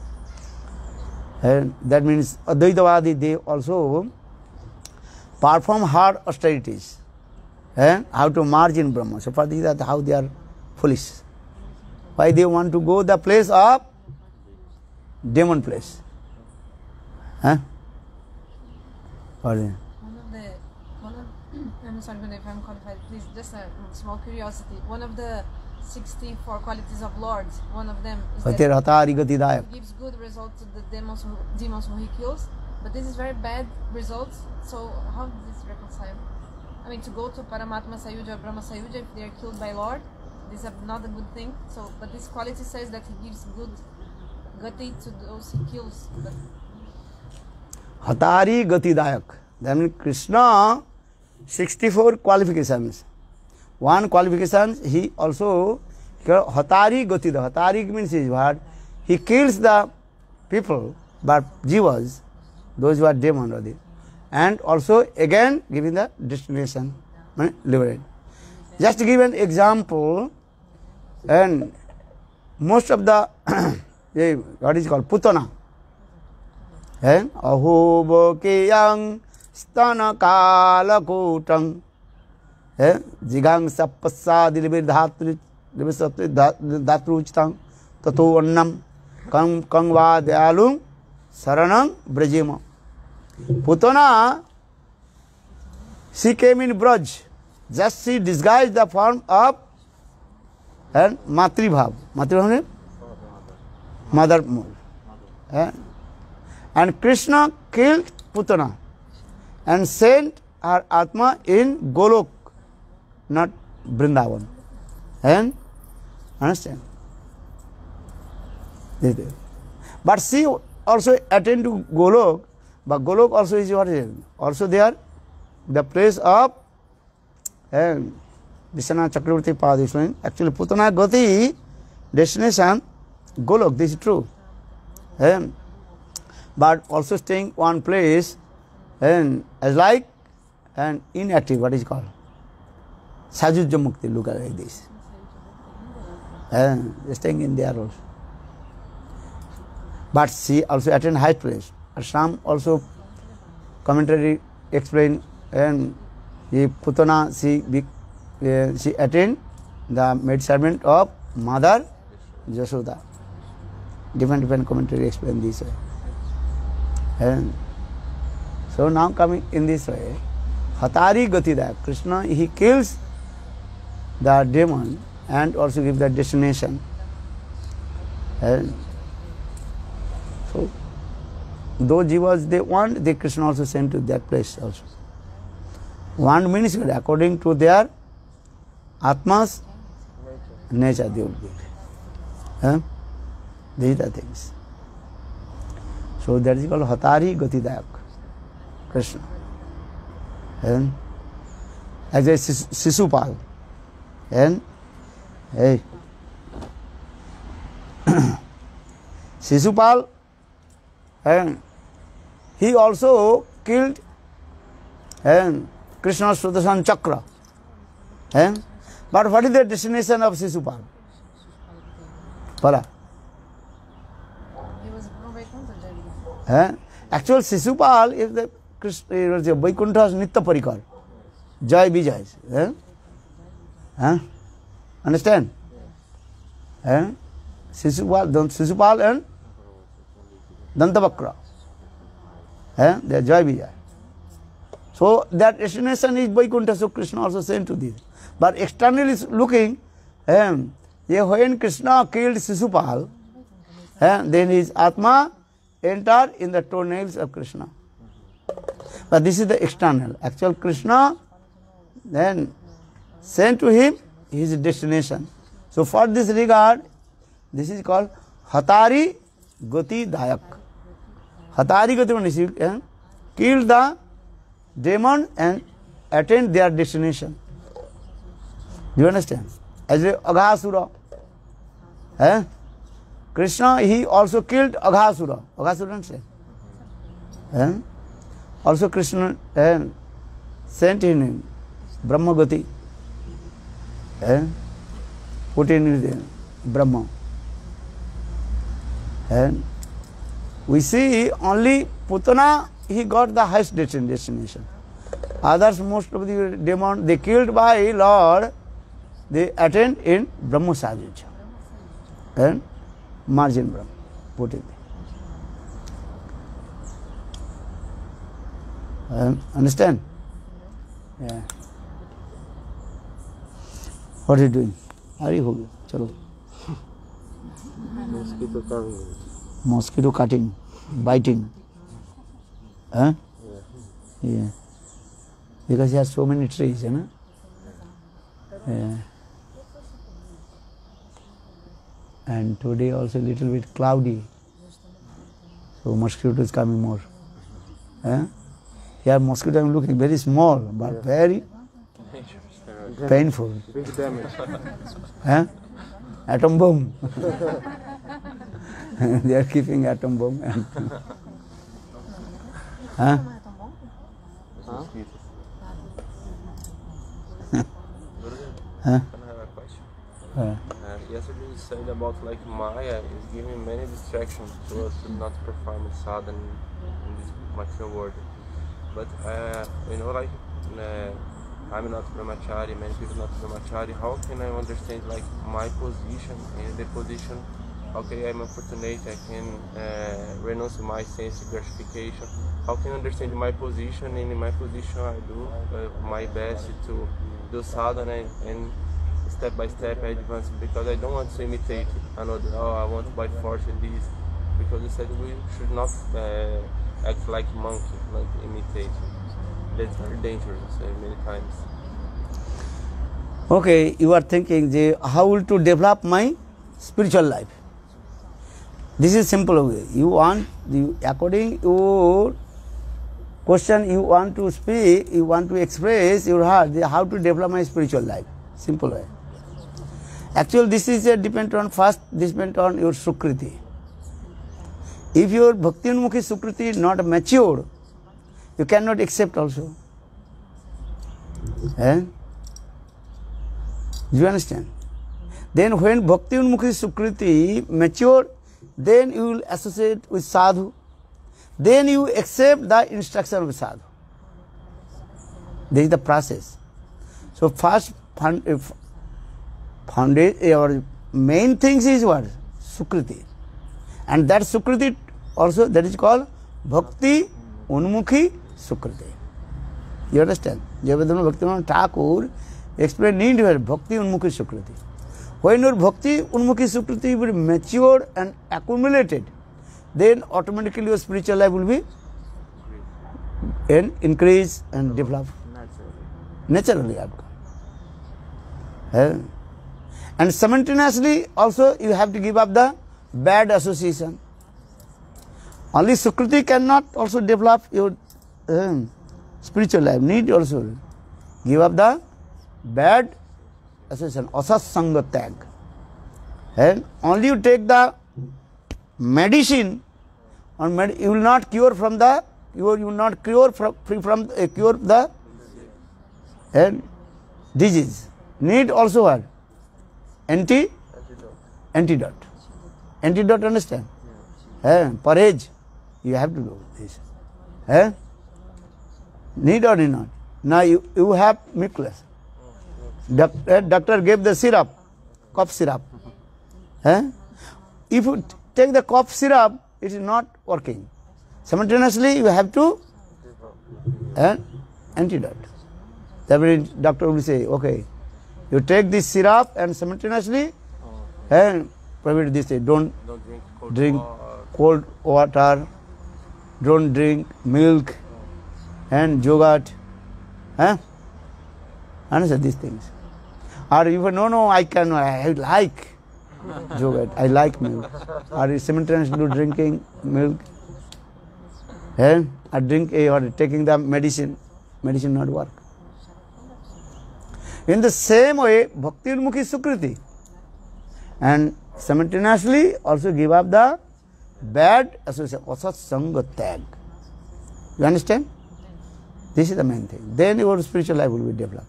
And that means Advaitavadi, they also perform hard austerities and how to merge in Brahma. So for this, that how they are foolish. Why they want to go the place of demon place? Huh? What is it? One of the, one of, I'm sorry if I'm qualified, please, just a small curiosity. One of the sixty-four qualities of Lords, one of them is that he gives good results to the demons who, demons who he kills, but this is very bad results, so how does this reconcile? I mean, to go to Paramatma Sayuja or Brahma Sayuja, if they are killed by Lord, this is not a good thing, so, but this quality says that he gives good gati to those he kills. But Hatari Gati Dayak. That means Krishna, sixty-four qualifications. One qualification, he also, Hatari Gati. Hatari means is what? He kills the people, but jivas, those who are demon, and also again giving the destination, liberate. Just to give an example, and most of the, what is called, Putana, and Ahubokeyang Stana Kalakutang जिगांग सपस्सादिर्धातृचितांग ततो अन्नम कं कं वा दयालु शरणं ब्रजेम. Putana, she came in Braj, just she disguised the form of and Matribhav. Matribhav means mother mood. And Krishna killed Putana and sent her Atma in Golok, not Vrindavan. And understand? But she also attained to Golok, but Golok also is what is also there, the place of and Vishwanath Chakravarti Pada is showing. Actually, Putana Gati destination Golok, this is true. And, but also staying one place and as like and inactive, what is called Sajujya Mukti, look at like this. And staying in there also. But she also attained high place. Ashram also commentary explain and the Putana she uh, she attained the maid servant of Mother Jashoda. Different different commentary explain this way. And so now coming in this way, Hatari Gatida, Krishna he kills the demon and also gives the destination. And so those jivas they want, they Krishna also sent to that place also. Want means according to their Atma's nature, nature they will give. Huh? These are the things. So that is called Hatari Gatidayak, Krishna. And as a Sisupal. And hey, Sisupal, and he also killed and Krishna's Sudarshan Chakra. And but what is the destination of Sisupal? Pala. He was from Vaikuntha. Eh? Actual Sisupal is the Krishna, was the Vaikuntha's Nitya Parikar. Jai Vijay. Eh? Eh? Understand? Eh? Sisupal, Sisupal and Dantavakra. Eh? They are Jai Vijay. So that destination is Vaikuntha, so Krishna also sent to this. But externally looking, eh, when Krishna killed Sisupal, eh, then his Atma entered in the toenails of Krishna. But this is the external. Actual Krishna then sent to him his destination. So for this regard, this is called Hatari Gati Dayak. Hatari Gati means eh, killed the demon and attained their destination. Do you understand? As a Aghasura. Eh? Krishna, he also killed Aghasura. Aghasura understand? Eh? Also Krishna eh, sent in him Brahma Gati. Eh? Put in his Brahma. And we see only Putana, he got the highest destination. Others, most of the demons, they killed by Lord, they attained in Brahma Sajuja. And margin Brahma, put it there. Um, understand? Yeah. What are you doing? Are you holding? Chalo. Mosquito carving. Mosquito cutting, biting. Huh? Yeah. Yeah. Because there are so many trees, you know? Yeah. And today also a little bit cloudy. So mosquito is coming more. Huh? Here mosquito I'm looking very small, but yeah. very painful. Big damage. Huh? Atom bomb. They are keeping atom bomb. And huh? Huh? Huh? I have a question. Uh, Uh, yesterday you said about like Maya is giving many distractions to us to not perform sadhana in this material world. But uh, you know, like uh, I'm not brahmachari, many people not brahmachari. How can I understand like my position and the position? Okay, I'm unfortunate, I can uh, renounce my sense gratification. How can I understand my position? And in my position I do uh, my best to do sadhana and step by step I advance, because I don't want to imitate another. Oh, I want by force this, because they said we should not uh, act like monkey, like imitate. That's very dangerous uh, many times. Okay, you are thinking the how to develop my spiritual life. This is simple way. You want, you, according your question, you want to speak, you want to express your heart, the, how to develop my spiritual life. Simple way. Actually, this is a depend on first, this depend on your sukriti. If your bhakti unmukhi sukriti is not matured, you cannot accept also. Eh? Do you understand? Then when bhakti unmukhi sukriti mature, then you will associate with sadhu. Then you accept the instruction of sadhu. This is the process. So first, foundation or main things is what? Sukriti. And that sukriti also, that is called bhakti unmukhi sukriti. You understand? Jayabhadra Bhaktivinoda Thakur explained need to have bhakti unmukhi sukriti. When your bhakti unmukhi sukriti will be matured and accumulated, then automatically your spiritual life will be and increase and develop. Naturally. Naturally. Eh? And simultaneously also you have to give up the bad association. Only sukriti cannot also develop your uh, spiritual life. Need also give up the bad association, asat sanga tag. And only you take the medicine, on med you will not cure from the, you will not cure from, free from uh, cure the and disease. Need also what? Anti antidote. Antidote, understand? Eh? Parhej, you have to do this. Eh? Need or need not? Now you, you have mucus. Doctor, doctor gave the syrup, cough syrup. Eh? If you take the cough syrup, it is not working. Simultaneously, you have to eh, antidote. That means doctor will say, okay, you take this syrup and simultaneously and private this say, don't, Don't drink cold drink water. cold water, don't drink milk and yogurt. Eh? Understand these things. Or even no, no, I can, I like yogurt, I like milk. Or simultaneously do drinking milk. Eh? Or drink a, or taking the medicine, medicine not work. In the same way, bhakti unmukhi sukriti. And simultaneously also give up the bad association, asat sanga tag. You understand? This is the main thing. Then your spiritual life will be developed.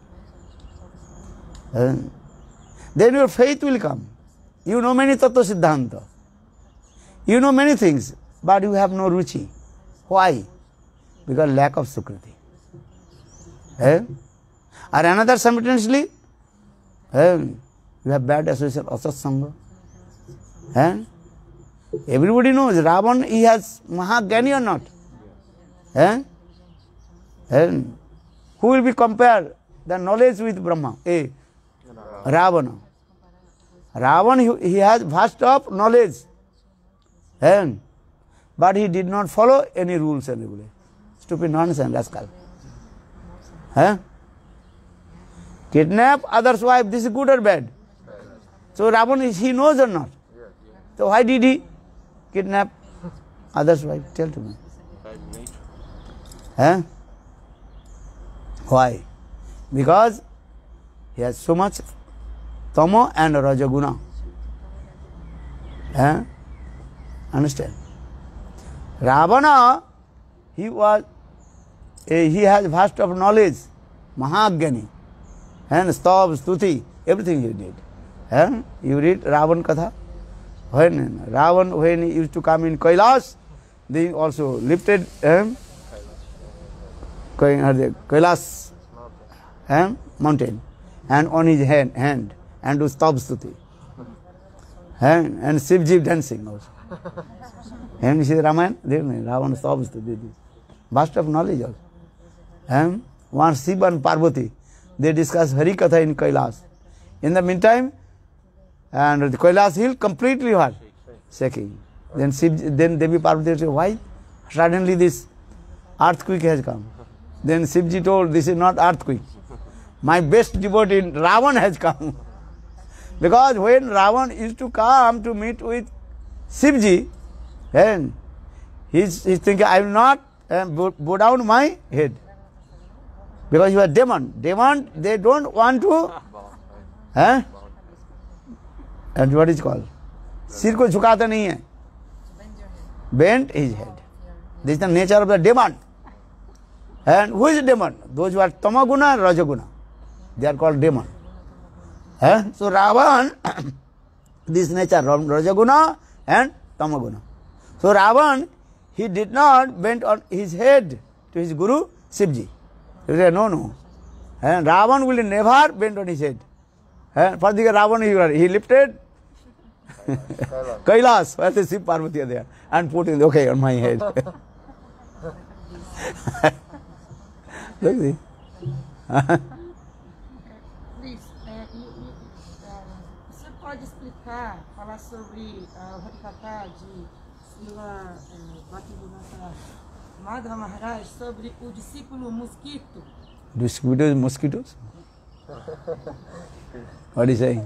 And then your faith will come. You know many tattva siddhanta. You know many things, but you have no ruchi. Why? Because lack of sukriti. Eh? Or another simultaneously, eh? You have bad association, asat sanga. Eh? Everybody knows Ravan, he has Mahagani or not? Eh? Eh? Who will be compared the knowledge with Brahma? Eh? Ravana. Ravan, he, he has vast of knowledge. Eh? But he did not follow any rules and regulations. Stupid nonsense, rascal. Eh? Kidnap others' wife, this is good or bad? So Ravan, he knows or not? So why did he kidnap others' wife? Tell to me. Eh? Why? Because he has so much tama and rajaguna. Eh? Understand? Ravana, he was, eh, he has vast of knowledge, Mahagani, and Stav, Stuti, everything he did. Eh? You read Ravan Katha? When Ravan, when he used to come in Kailash, they also lifted eh? Kailash, eh, mountain and on his hand, hand and do stop stuti. And, and Shivji dancing also. And you see the Ramayana, Ravana stop stuti. Vast of knowledge also. And once Shiva and Parvati, they discuss Hari Katha in Kailas. In the meantime, and the Kailas hill completely what? Shaking. Then Shiv, then Devi Parvati said, why? Suddenly this earthquake has come. Then Shivji told, this is not earthquake. My best devotee Ravan has come. Because when Ravan used to come to meet with Shivji, and he's, he's thinking, I will not uh, bow, bow down my head. Because you are demon. Demon, they don't want to, eh? And what is called? सिर को झुकाता नहीं है. Bend his head. This is the nature of the demon. And who is demon? Those who are tamaguna, rajaguna. They are called demon. Eh? So Ravan, this nature, rajaguna and tamaguna. So Ravan, he did not bend on his head to his guru Shivji. He said, no, no. And Ravan will never bend on his head. And for the Ravan, he lifted Kailas, where the Shiv Parvati are there, and put it, okay, on my head. Look, see. Please, uh, you, you, uh, você pode explicar, falar sobre uh, o Harikatha de Srila uh, Bhaktivedanta Madhava Maharaj, sobre o discípulo mosquito? Mosquitoes, mosquitoes? What is he saying?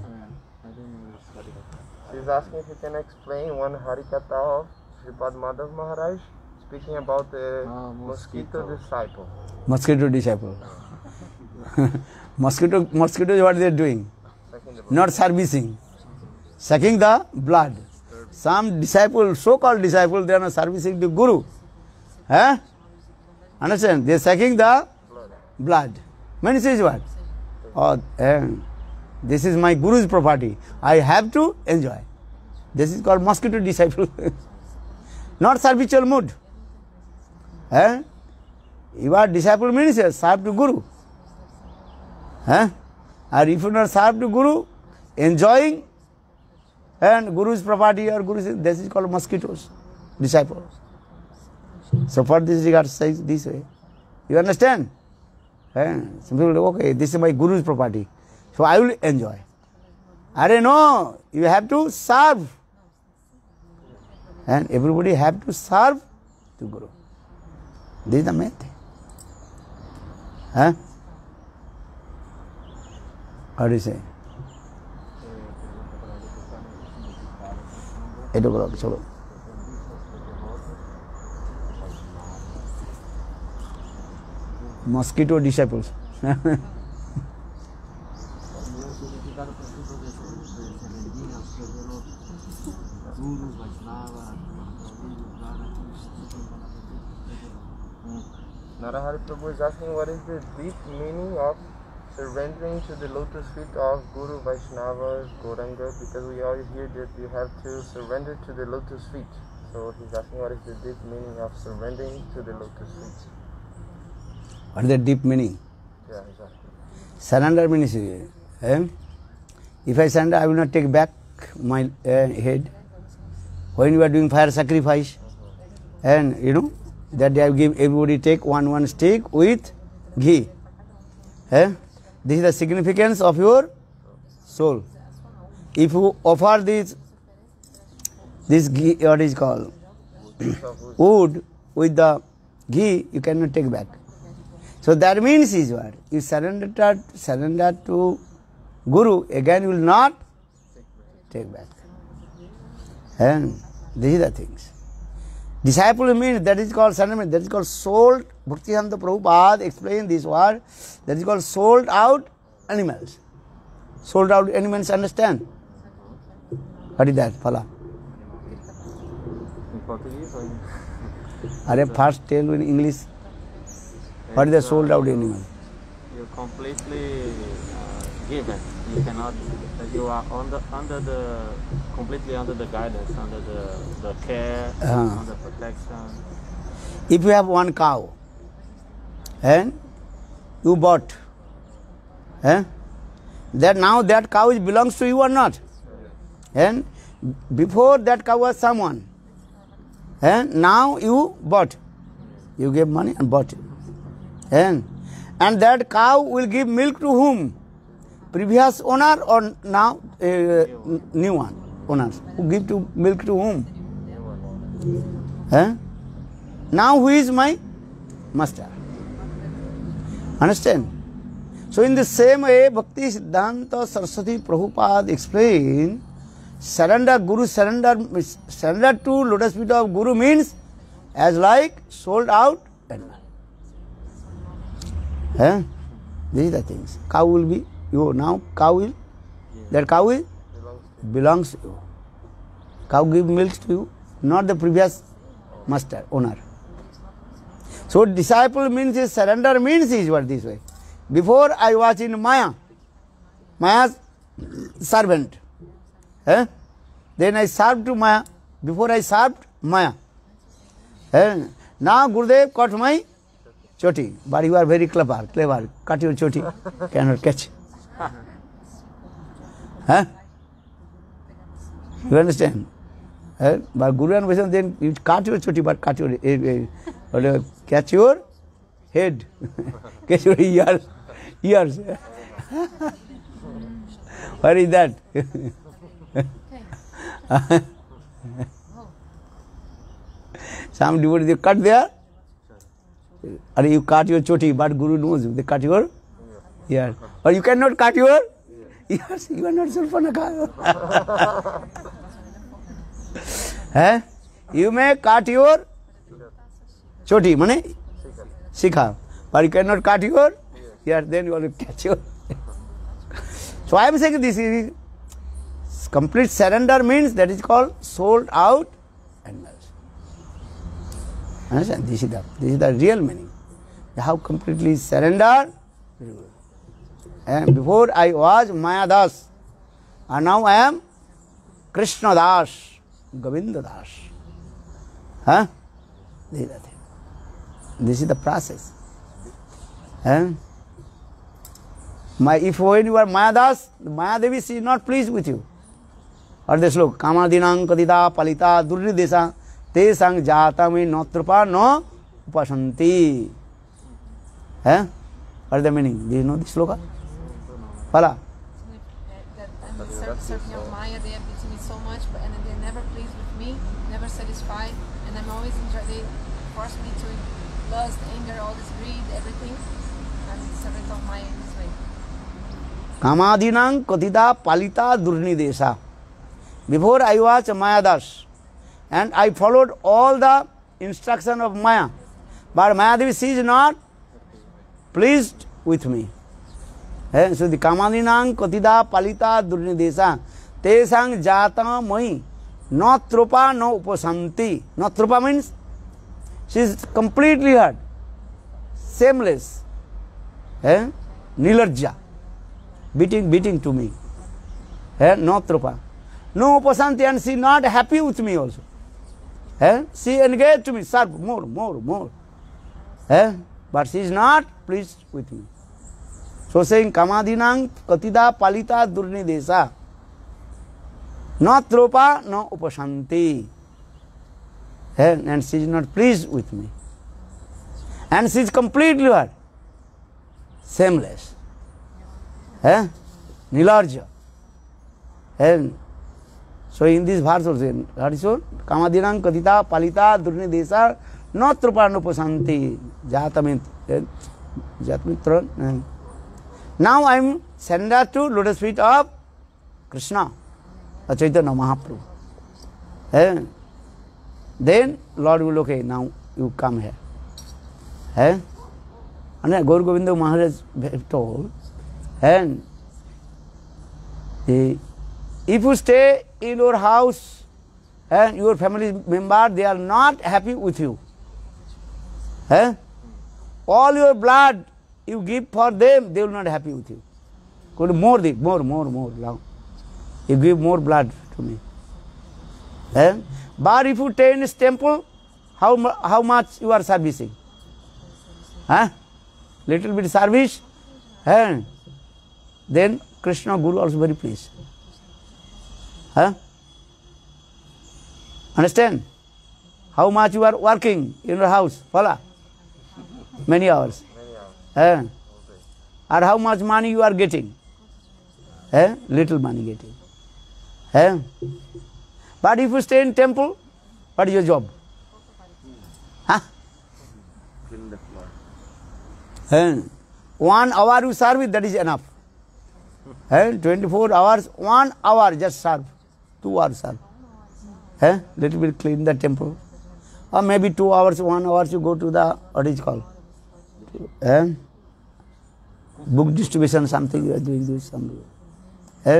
She's asking if you can explain one Harikatha of Sripad Madhav Maharaj, speaking about the Ah, mosquito. mosquito. disciple. Mosquito disciple. mosquito, mosquitoes, what they are doing? Second the Not servicing. Sucking the blood. Some disciples, so-called disciples, they are not servicing the Guru. Eh? Understand? They are sucking the blood. blood. Means is what? Oh, eh, this is my Guru's property. I have to enjoy. This is called mosquito disciple. Not servitual mood. Eh? You are disciple means serve to Guru. Eh? Or if you not serve to Guru, enjoying and Guru's property or Guru's, this is called mosquitoes, disciples. So for this regard, says this way. You understand? Eh? Some people say, okay, this is my Guru's property, so I will enjoy. Are no, you have to serve. And everybody have to serve to Guru. This is the main thing. Huh? What do you say? eight o'clock, chalo. Mosquito disciples. Narahari Prabhu is asking what is the deep meaning of surrendering to the lotus feet of Guru Vaishnavas, Gauranga, because we always hear that you have to surrender to the lotus feet. So he's asking what is the deep meaning of surrendering to the lotus feet. What is the deep meaning? Yeah, exactly. Surrender means, eh? If I surrender, I will not take back my uh, head. When you are doing fire sacrifice, and you know, that day I give everybody take one one stick with ghee. Eh? This is the significance of your soul. If you offer this, this ghee, what is called, wood with the ghee, you cannot take back. So that means is what? You surrender to, surrender to Guru, again you will not take back. And these are the things. Disciple means, that is called surrender, that is called sold. Bhaktivedanta Prabhupada explained this word, that is called sold out animals. Sold out animals, understand? What is that, Phala? In Portuguese or in Are first tell in English? What is the sold out animal? You're completely uh, given. You cannot. You are under under the completely under the guidance, under the the care, Uh-huh. under protection. If you have one cow and you bought Eh? That now that cow is belongs to you or not? And before that cow was someone. And now you bought. You gave money and bought it. And, and that cow will give milk to whom? Previous owner or now uh, new one? Owners. Who give to milk to whom? Eh? Now who is my master? Understand? So in the same way, Bhakti Siddhanta Saraswati Prabhupada explained, surrender, Guru surrender, surrender to lotus feet of Guru means as like sold out animal. Eh? These are the things. Cow will be, you now cow will, that cow will belongs to you. Cow give milk to you, not the previous master, owner. So disciple means is surrender means is what this way. Before I was in Maya, Maya's servant. Eh? Then I served to Maya. Before I served Maya. Eh? Now Gurudev caught my choti. But you are very clever, clever. Cut your choti. Cannot catch. Huh? You understand? Eh? But Guru and Vaishnava, then you cut your choti, but cut your eh, eh, catch your head. Catch your ear, ears. What is that? Some devotee they cut there, or you cut your choti, but Guru knows they cut your ear. Or you cannot cut your ears, you are not Surpanaka. Eh? You may cut your choti, mane? Sikha. But you cannot cut your ear, then you will catch your. So I am saying this is complete surrender means that is called sold out animals. Understand? This is the this is the real meaning. How completely surrendered. And before I was Maya Das, and now I am Krishna Das, Govinda Das. Huh? This is the thing. This is the process. Huh? My, if when you are Maya Das, Maya Devi, she is not pleased with you. Or the slok, Kamadinang Kadita Palita Durridesa Te Sang Jatami Notrupa No Upasanti. Eh? What is the meaning? Do you know this sloka? Pala. That I'm the serving of Maya, they have beaten me so much, but and they're never pleased with me, never satisfied, and I'm always enjoy. They force me to lust, anger, all this greed, everything. I'm the servant of Maya in this way. Kamadinang Kadita Palita Durnidesa. Before I was Maya Das, and I followed all the instruction of Maya, but Maya Devi, she is not pleased with me. Eh? So the Kamadinang Katida Palita Durnidesa Tesang Jata Moi Not Trupa no Upasanti. Not Trupa means she is completely hurt, shameless, eh? Nilarja, beating beating to me. Eh? Not Trupa. No Upasanti, and she not happy with me also. Eh? She engaged to me, serve more, more, more. Eh? But she is not pleased with me. So saying Kamadinang Katida Palita Durnidesa. Not Tropa, no Upasanti. Eh? And she is not pleased with me. And she is completely what? Shameless. Eh? Nilarja. And so in this verse also, what is so? Kamadinang Katita Palita Durnidesa. Not Trupa no Upasanti. Jatamit. Jatamitra. Now I am surrendered to lotus feet of Krishna, Chaitanya Mahaprabhu. Eh? Then Lord will, okay, now you come here. Eh? And Gaur Govinda Maharaj told, and if you stay in your house and your family member, they are not happy with you. Eh? All your blood you give for them, they will not happy with you. Could more, more, more, more. Now. You give more blood to me. Eh? But if you stay in this temple, how, how much you are servicing? Huh? Little bit service. Eh? then Krishna Guru also very pleased. Huh? Understand? How much you are working in your house? Follow? Many hours. Many hours. Huh? Okay. Or how much money you are getting? Huh? Little money getting. Huh? But if you stay in temple, what is your job? Huh? Clean the floor. Huh? One hour you serve it, that is enough. Huh? twenty-four hours, one hour just serve. Two hours serve. Huh? Little bit clean the temple. Or maybe two hours, one hour you go to the, what is it called? Huh? Book distribution, something you are doing this, something. Huh?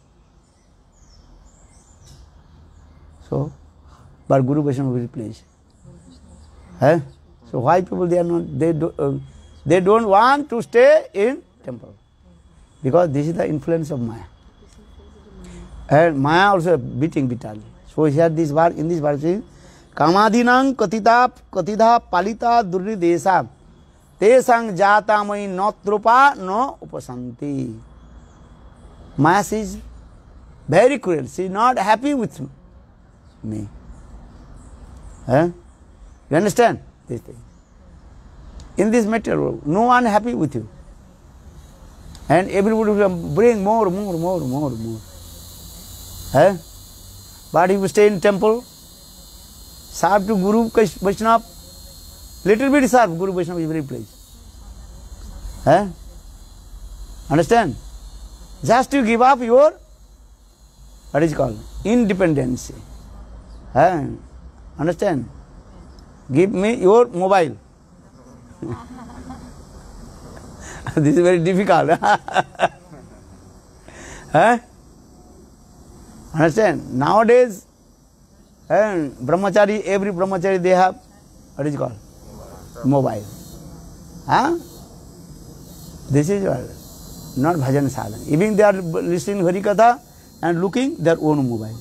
So, but Guru Vaishnava will please. Huh? So why people they are not, they do, uh, they don't want to stay in temple, because this is the influence of Maya, and Maya also beating bitterly. So here this verse, in this verse is Kamadinang katita katidha palita durridesa tesang jata mai notrupa no upasanti. Maya is very cruel. She is not happy with me. Huh? You understand this thing? In this material world, no one happy with you. And everybody will bring more, more, more, more, more. Huh? But if you stay in temple, serve to Guru Vaishnava, little bit serve, Guru Vaishnava is very pleased. Huh? Understand? Just to give up your, what is it called? Independence. Huh? Understand? Give me your mobile. This is very difficult. Huh? Understand? Nowadays, eh, brahmachari, every brahmachari they have, what is it called? Mobile. Huh? This is what? Not bhajan sadhana. Even they are listening Harikatha and looking their own mobile.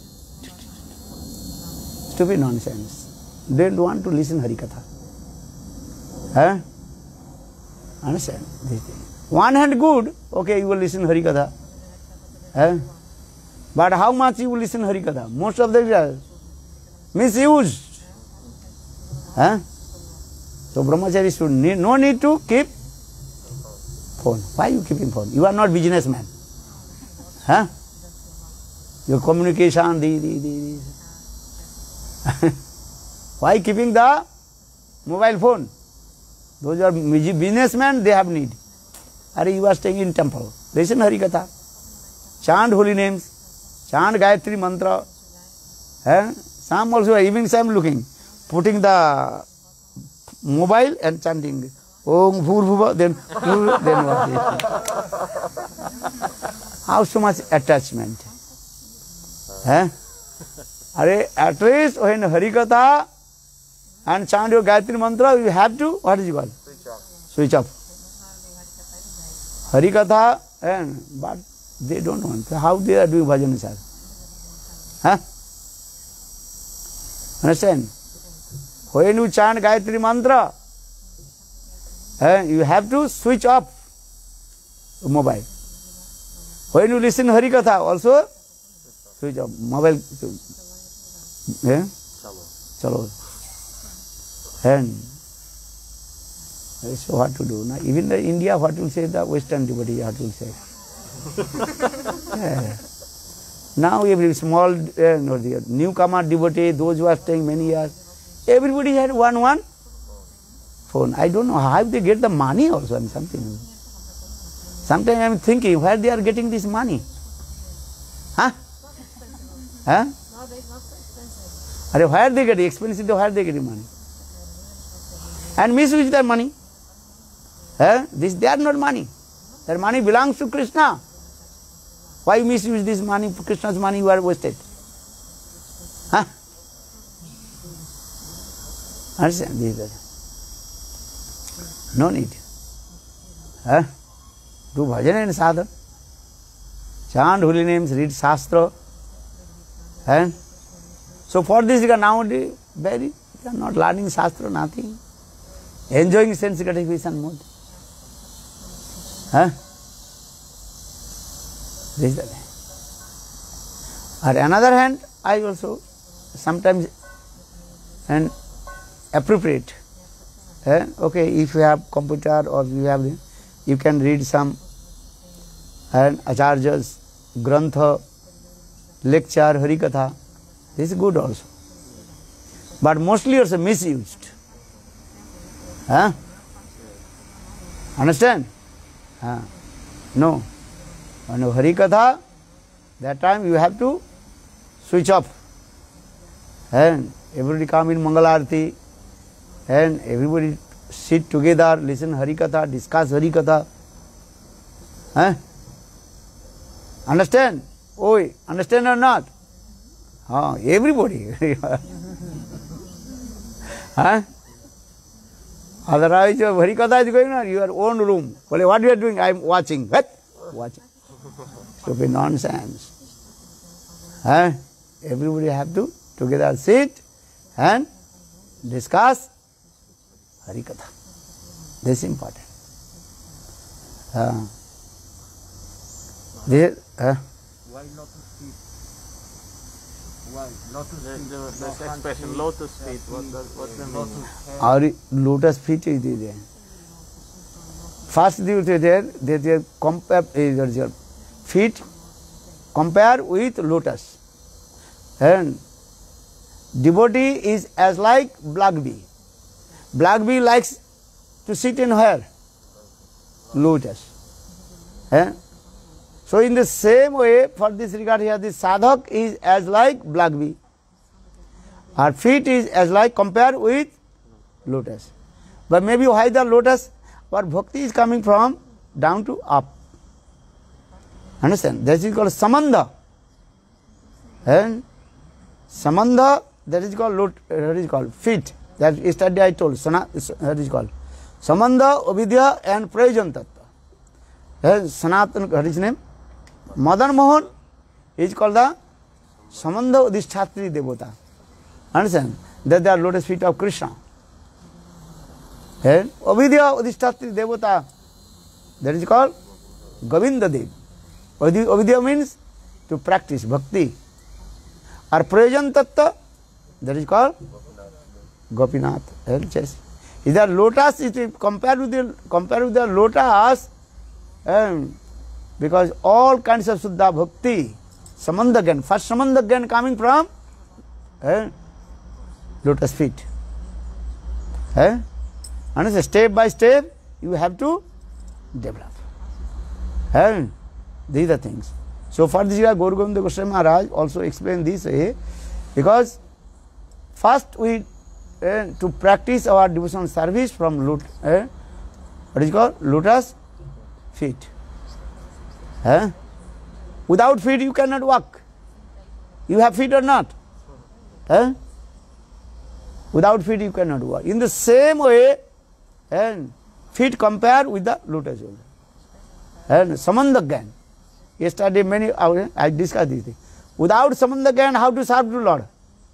Stupid nonsense. They don't want to listen Harikatha. Huh? Understand this thing. One hand good, okay, you will listen Harikatha. Huh? But how much you will listen Harikatha? Most of them are misused. Huh? So brahmachari should need, no need to keep phone. Why you keeping phone? You are not businessman. Huh? Your communication, the, the, the, the. Why keeping the mobile phone? Those are businessmen, they have need. Are you are staying in temple. Listen Harikatha. Chant holy names. Chant Gayatri mantra. Eh? Some also, even some looking. Putting the mobile and chanting. Om Bhur Bhuva, then Bhur, then what? How so much attachment? Eh? Are, at least when Harikatha and chant your Gayatri mantra, you have to, what is it called? Switch off. Switch off. Harikatha, and, but they don't want. How they are doing bhajan sir? Huh? Understand? When you chant Gayatri mantra, eh, you have to switch off mobile. When you listen Harikatha, also switch off mobile. Eh? Chalo. And so what to do? Now, even the India, what will say the Western devotee, what will say? Yeah. Now every small uh, no, the newcomer devotee, those who are staying many years, everybody had one one phone. I don't know how they get the money also and something. Sometimes I am thinking where they are getting this money. Huh? Huh? Are where they get expensive, where they getting money? And misuse their money. Eh? This they are not money. Their money belongs to Krishna. Why misuse this money? Krishna's money you are wasted. Huh? Understand this? No need. Huh? Do bhajan and sadhana. Chant holy names, read Shastra. Eh? So for this nowadays, very, they are not learning Shastra, nothing. Enjoying sense gratification mode. Huh? This is the thing. On another hand, I also sometimes and appropriate. Eh? Okay, if you have computer or you have, you can read some and Acharya's Grantha, lecture, Harikatha. This is good also. But mostly also misused. Huh? Understand? Huh. No. On Harikatha, that time you have to switch off. And everybody come in Mangalarti and everybody sit together, listen Harikatha, discuss Harikatha. Huh? Understand? Oh, understand or not? Huh? Everybody. Huh? Otherwise, your Harikatha is going on your own room. Well, what you are doing? I am watching. What? Watching. Stupid nonsense. Huh? Everybody have to together sit and discuss Harikatha. This is important. Uh, this, uh, Why lotus feet? Why lotus feet? The, the, the expression lotus feet. What does what's the meaning? Our lotus feet is there. First thing is there, there is compare feet compare with lotus. And devotee is as like black bee. Black bee likes to sit in where? Lotus. Eh? So in the same way, for this regard here, this sadhak is as like black bee. Our feet is as like compare with lotus. But maybe why the lotus? Our bhakti is coming from down to up. Understand? That is called samandha. And samandha, that is called lot, that is called feet. That yesterday I told, sana, that is called samandha, avidya and prayojan tattva. Sanatana, what is his name? Madan Mohan is called the samandha udhishtatri devata. Understand? That they are lotus feet of Krishna. And avidya udhishtatri devata, that is called Govinda Dev. Avidya means to practice bhakti. Or prayojan tattva, that is called Gopinath. Yes. Either lotus, is compared with the compared with the lotus, and because all kinds of Suddha Bhakti, Samandha Gyan, first Samandha Gyan coming from eh, lotus feet. Eh? And step by step you have to develop. Eh? These are things. So for this year, Gaura Govinda Goswami Maharaj also explained this way, because first we eh, to practice our devotional service from lot, eh, what is called lotus feet. Eh? Without feet you cannot walk. You have feet or not? Eh? Without feet you cannot walk. In the same way, and feet compare with the lotus shoulder. And samandha gyan. Yesterday many I discussed this thing. Without samandha gyan, how to serve the Lord?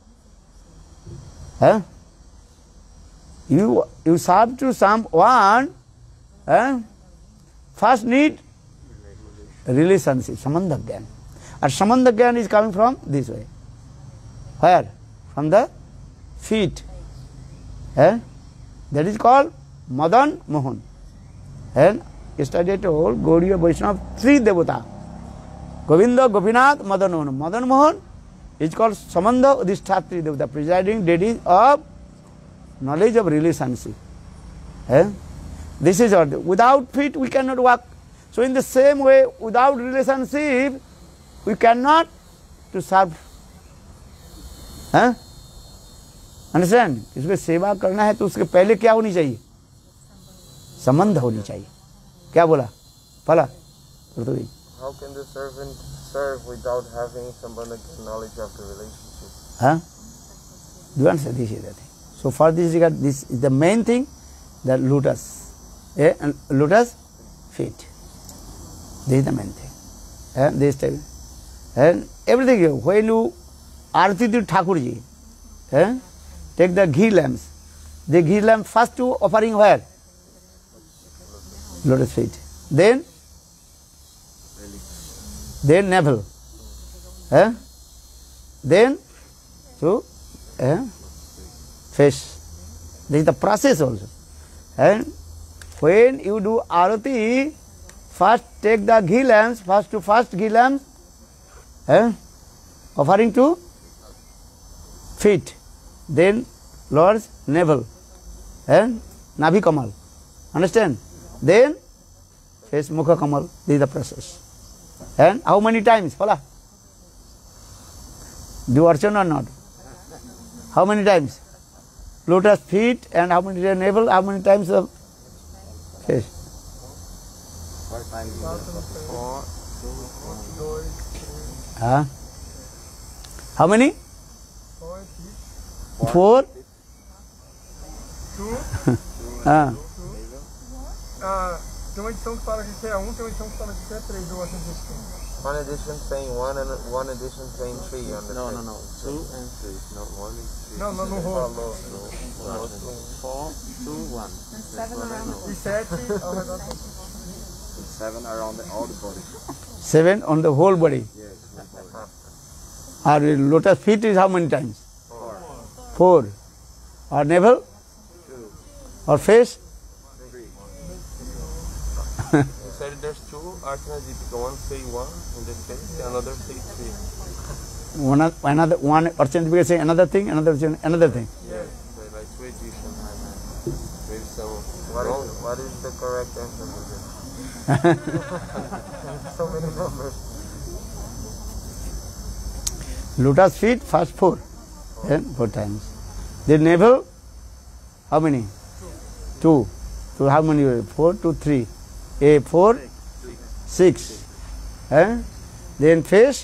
Eh? You you serve to someone, eh? First need relationship, samandha gyan. And samandha gyan is coming from this way. Where? From the feet. Eh? That is called Madan Mohan. And yesterday I told Gauriya Vaishnava three devata. Govinda, Gopinath, Madan Mohan. Madan Mohan is called Samandha Udhishtatri devata, presiding deity of knowledge of relationship. Eh? This is our, without feet we cannot walk. So in the same way, without relationship, we cannot to serve. Huh? Understand? इसको सेवा करना है तो उसके पहले क्या होनी चाहिए? संबंध होनी चाहिए. क्या बोला? फला. How can the servant serve without having someone knowledge of the relationship? Huh? Do you understand? This is the thing. So for this regard, this is the main thing, that lotus. Eh? And lotus feet. This is the main thing. Eh? This time. And everything, when you arati to Thakurji, eh? Take the ghee lamps. The ghee lamp first to offering where? Lotus feet. Then then navel, eh? then to eh? face. This is the process also. And when you do arati, first take the ghee lamps, first to first ghee lamps, eh? offering to feet, then Lord's navel and Navi Kamal. Understand? Then face Mukha Kamal. This is the process. And how many times? Hola. Do archana or not? How many times? Lotus feet and how many times navel? How many times of face? Huh? How many? Four. Ah. Ah, tem uma edição que fala que é um, tem uma edição que fala que é três. Eu gosto disso. One edition saying one and one edition saying three on the No, no, no. Two and three. No, one is three. Não, não, no rolo. Four, two, one. And seven around the E sete ao redor. Seven around the, all the body. Seven on the whole body. Yes. Our lotus feet is how many times? Four. Four. Or navel? Two. Or face? Three. You said there's two archanas deepika. One say one in the face, another say three. One oth- another one Archanadipika say another thing, another thing, another thing. Yes. So like two editions. Maybe some What wrong. is, what is the correct answer for this? So many numbers. Lotus feet first four. Then four times. The navel, how many? Two. So how many? Four to three. A four, six. Eh? Then face,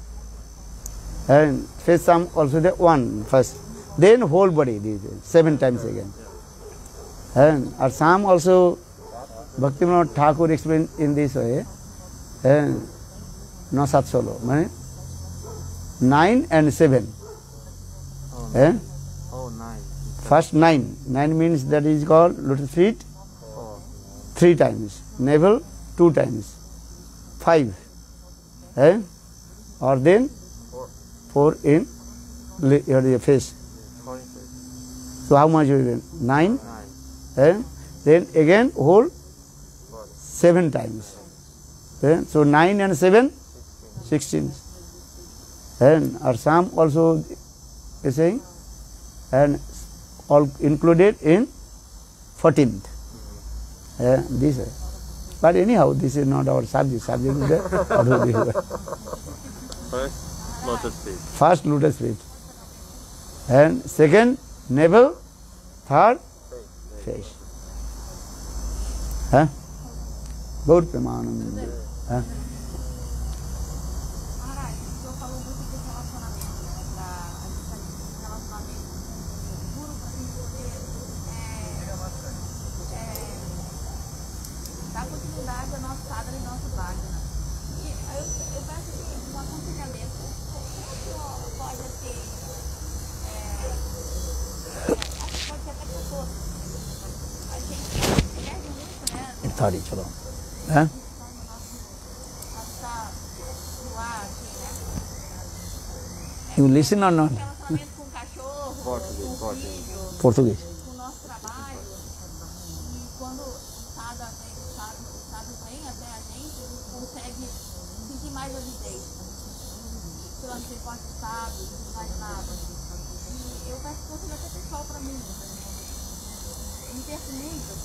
and face some also the one first. Then whole body, these seven times again. And or some also Bhaktivinoda Thakur explained in this way. And no sat solo. Meaning nine and seven. Oh, Eh? nine. Oh, nine. First nine. Nine means that is called lotus feet Four. three times. Navel two times. Five. Eh? Or then Four. four in li- your face. Four in face. So how much you will? Nine. Nine. Eh? Then again whole seven times. Eh? So nine and seven, sixteen. And or some also is saying, and all included in fourteenth. Eh? This way. But anyhow, this is not our subject. Subject is the First, lotus feet. first lotus feet. And second, navel. Third, face. Huh? Gaur Premanand. Huh? Maharaj, o senhor falou muito de relacionamento, né? Da a diferença de relacionamento duro para a gente poder é, é, dar continuidade à nossa sadhana e nosso bhajana. E aí eu, eu peço assim, um aconselhamento. Como o senhor pode ter, é, acho que pode ser até pessoa. A gente perde muito, né? Sorry, chalo. Huh? You listen or not? Relacionamento com o cachorro, Português, com o português. filho, Português. com o nosso trabalho. E quando o Sada vem, o Sada, o Sada vem até a gente, a gente consegue sentir mais avidez. Sei lá, não sei quanto Sada, não faz nada. E eu peço que você vai ter pessoal para mim. Me permita.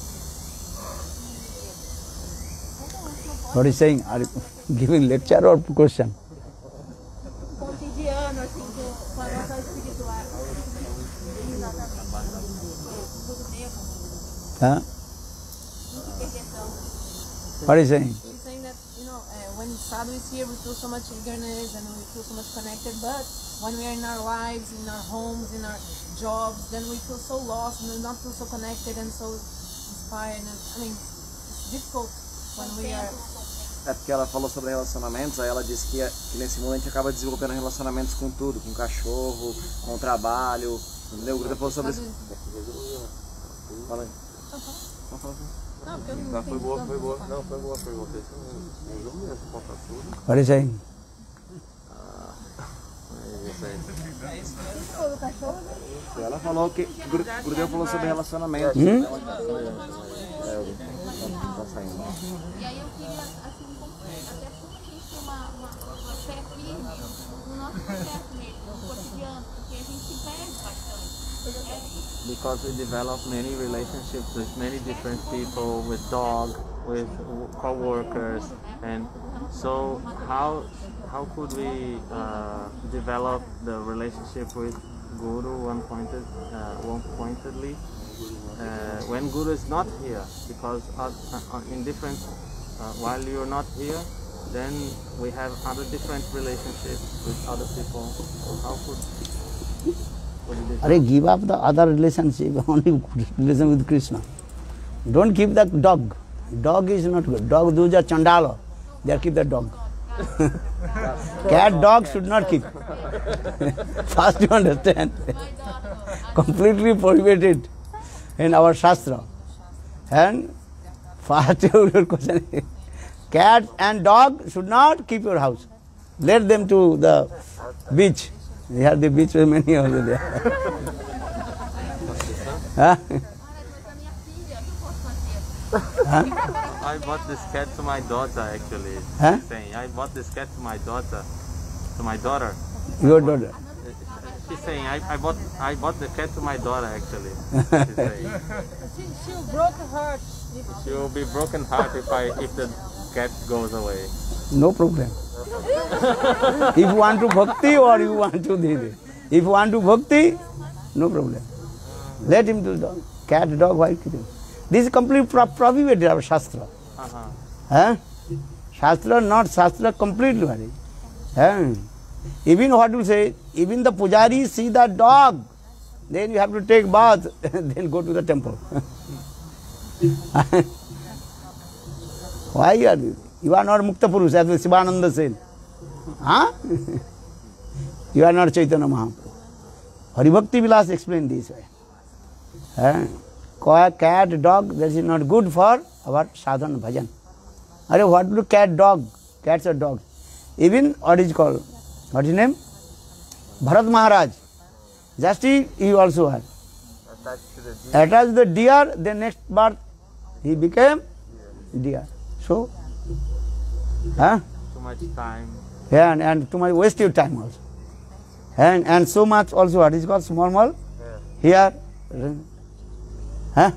What is saying? Are you giving lecture or question? Cotidiano, assim, com, com a nossa espiritual. Exatamente. Tudo mesmo. Huh? Muita perversão. What is saying? He's saying that, you know, uh, when sadhu is here, we feel so much eagerness and we feel so much connected. But when we are in our lives, in our homes, in our jobs, then we feel so lost and we not feel so connected and so inspired. And, I mean, it's difficult when we are. É porque ela falou sobre relacionamentos, aí ela disse que, que nesse mundo a gente acaba desenvolvendo relacionamentos com tudo, com o cachorro, com o trabalho, entendeu? O Gruda falou sobre isso. Fala aí. Não, fala. Tá, foi boa, foi boa. Não, foi boa a pergunta. Isso não usou mesmo, conta tudo. What are you saying? Ela falou que. O Gurudeu falou sobre relacionamento. Hum? Ela tá saindo. E aí eu queria, assim, até porque isso uma, uma, uma fé firme no nosso processo mesmo, no cotidiano, porque a gente se perde bastante. Because we develop many relationships with many different people, with dog, with co-workers, and so how how could we uh, develop the relationship with Guru one pointed uh, one pointedly uh, when Guru is not here? Because uh, uh, in different uh, while you're not here, then we have other different relationships with other people. So how could Are give up the other relationship, only relation with Krishna. Don't keep the dog. Dog is not good. Dog, those are chandala. They keep the dog. Cat, dog should not keep. First you understand. Completely prohibited in our Shastra. And first your question is, cat and dog should not keep your house. Let them to the beach. We have the beach with many over there. Huh? Huh? I bought this cat to my daughter actually. Huh? She's saying I bought this cat to my daughter, to my daughter. Your daughter. She's saying I, I bought I bought the cat to my daughter actually. She's saying She, she'll broke her heart. she will be broken heart if I if the cat goes away. No problem. If you want to bhakti or you want to this. If you want to bhakti, no problem. Let him do the cat, dog, why keep him? This is completely pro prohibited our Shastra. Uh-huh. Huh? Shastra, not Shastra, completely very. Huh? Even what you say, even the pujari see the dog, then you have to take bath, then go to the temple. Why are you? You are not Mukta Purush, as Sivananda said. Huh? You are not Chaitanya Mahaprabhu. Haribhakti Vilas explained this way. Huh? Cat, dog, that is not good for our sadhana bhajan. Are what do cat, dog? Cats are dogs. Even what is called, what is his name? Bharat Maharaj. Just he, he also had. Attached to the deer. Attached to the deer, then next birth he became deer. So, huh? Too much time. Yeah, and, and too much waste your time also. And and so much also what is called small small Yeah. here. Huh?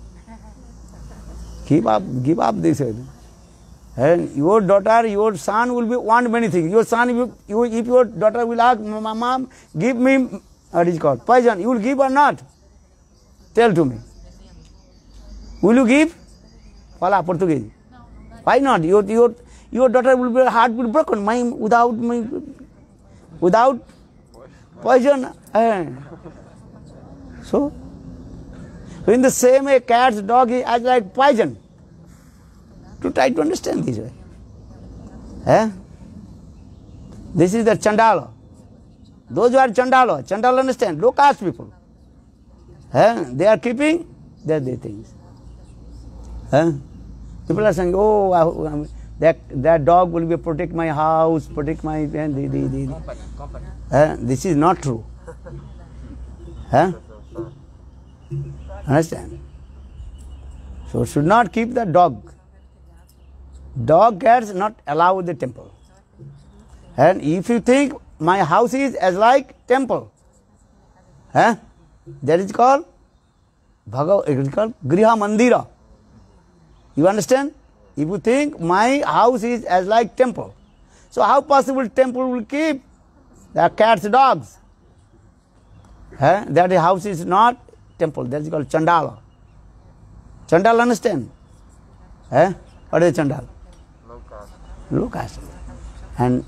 Give up, give up this. And your daughter, your son will be want many things. Your son, you, you, if your daughter will ask, Mom, give me what is called poison, you will give or not? Tell to me. Will you give? Fala Portuguese. Why not? Your your your daughter will be heart will be broken. My without my without poison. Eh. So. In the same way, cat's dog is as like poison. To try to understand this way. Eh? This is the Chandala. Those who are Chandala, Chandala understand, low caste people. Eh? They are keeping their, their things. Eh? People are saying, oh, I, that, that dog will be protect my house, protect my... And the, the, the, Company, company. eh? This is not true. Eh? Understand? So should not keep the dog. Dog, cats not allowed the temple. And if you think my house is as like temple, eh? That is called Bhagav, it is called Griha Mandira. You understand? If you think my house is as like temple, so how possible temple will keep the cats, dogs? Eh? That house is not temple, that is called Chandala. Chandala, understand? Eh? What is Chandala? Low caste. Low caste. And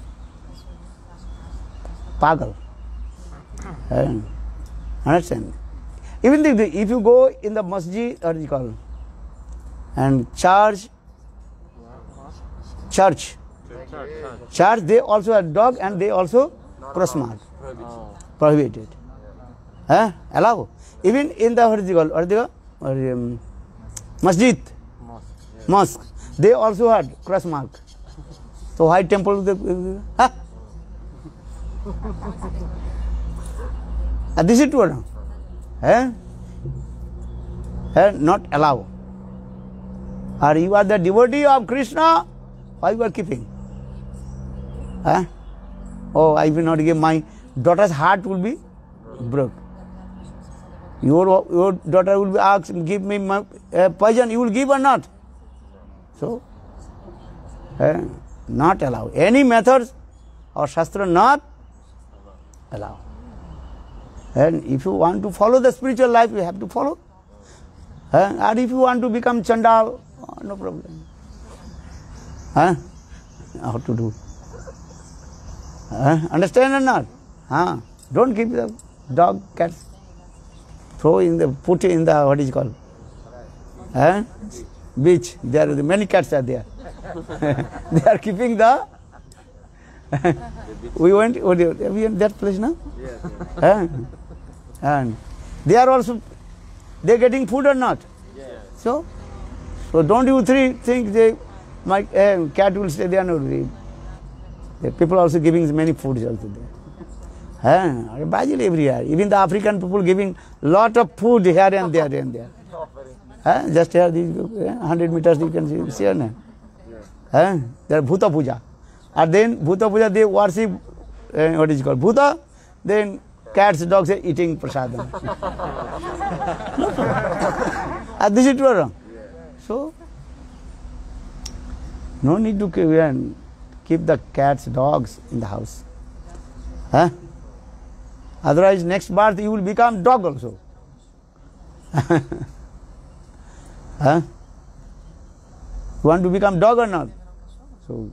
Pagal. Eh? Understand? Even the, if you go in the masjid, what is it called? And church, church, church, they also have dog and they also cross-mark, prohibited. Eh? Allow. Even in the what is it called? What is it called? Or, um, masjid. mosque. They also had cross mark. So why temple? The, huh? uh, this is true. Eh? Eh? Not allow. Or you are the devotee of Krishna, why you are keeping? Eh? Oh, I will not give, my daughter's heart will be broke. Your, your daughter will be asked, give me my, uh, poison, you will give or not? So, eh, not allow. Any methods or Shastra not allow. And if you want to follow the spiritual life, you have to follow. Eh? And if you want to become Chandal, oh, no problem. Huh? How to do? Huh? Understand or not? Huh? Don't keep the dog, cats. Throw in the, put in the, what is it called? Huh? Beach. There are many cats are there. They are keeping the. We went, have we in that place now? Yes. Huh? And they are also, they are getting food or not? Yes. So, so don't you three think they, my uh, cat will stay there? No, the people also giving many foods also there. Huh? Basil everywhere. Even the African people giving lot of food here and there and there. Huh? Just here, these one hundred meters you can see, see now. Huh? They are Bhuta Puja. And then Bhuta Puja they worship, uh, what is it called? Bhuta. Then cats, dogs are eating prasadam. And this is true or wrong? So, no need to keep, keep the cats, dogs in the house. Huh? Otherwise, next birth you will become dog also. Huh? You want to become dog or not? So,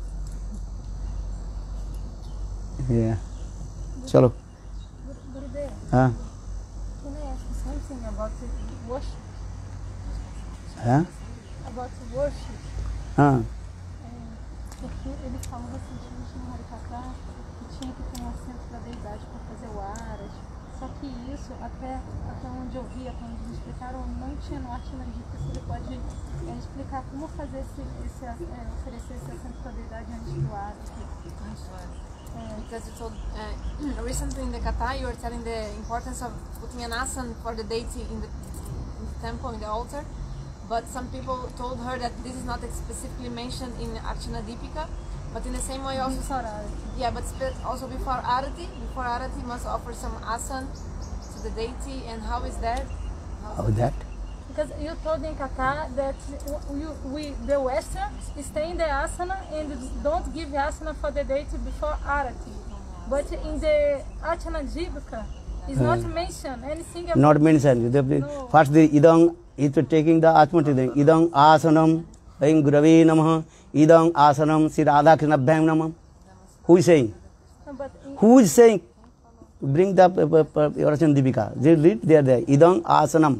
yeah. Chalo. Gurudev, Huh? can I ask you something about worship? Huh? About worship. Huh? Porque ele falou recentemente no Harikata que tinha que ter um assento da deidade para fazer o aras. Só que isso, até, até onde eu vi, até onde me explicaram, não tinha no Arte Nandita. Se ele pode é, explicar como fazer esse, esse é, oferecer esse assento para a deidade antes do aras. Because you told uh, recently in the kata you were telling the importance of putting an asana for the deity in the, in the temple, in the altar, but some people told her that this is not specifically mentioned in Archana Deepika, but in the same way also Before Arati. yeah, but also before Arati, before Arati must offer some asana to the deity. And how is that? How that? Because you told in Kata that we, we, the Western stay in the asana and don't give asana for the deity before Arati. But in the Archana Jivika, it's not mentioned anything about Not mentioned. The, No. First, the idang is taking the atmati. Idang asanam, aim gurave namah, idang asanam, Sri Radha Krishna Bham namah. Who is saying? but in, Who is saying? Bring the Archana Deepika. They read there, there. Idang asanam.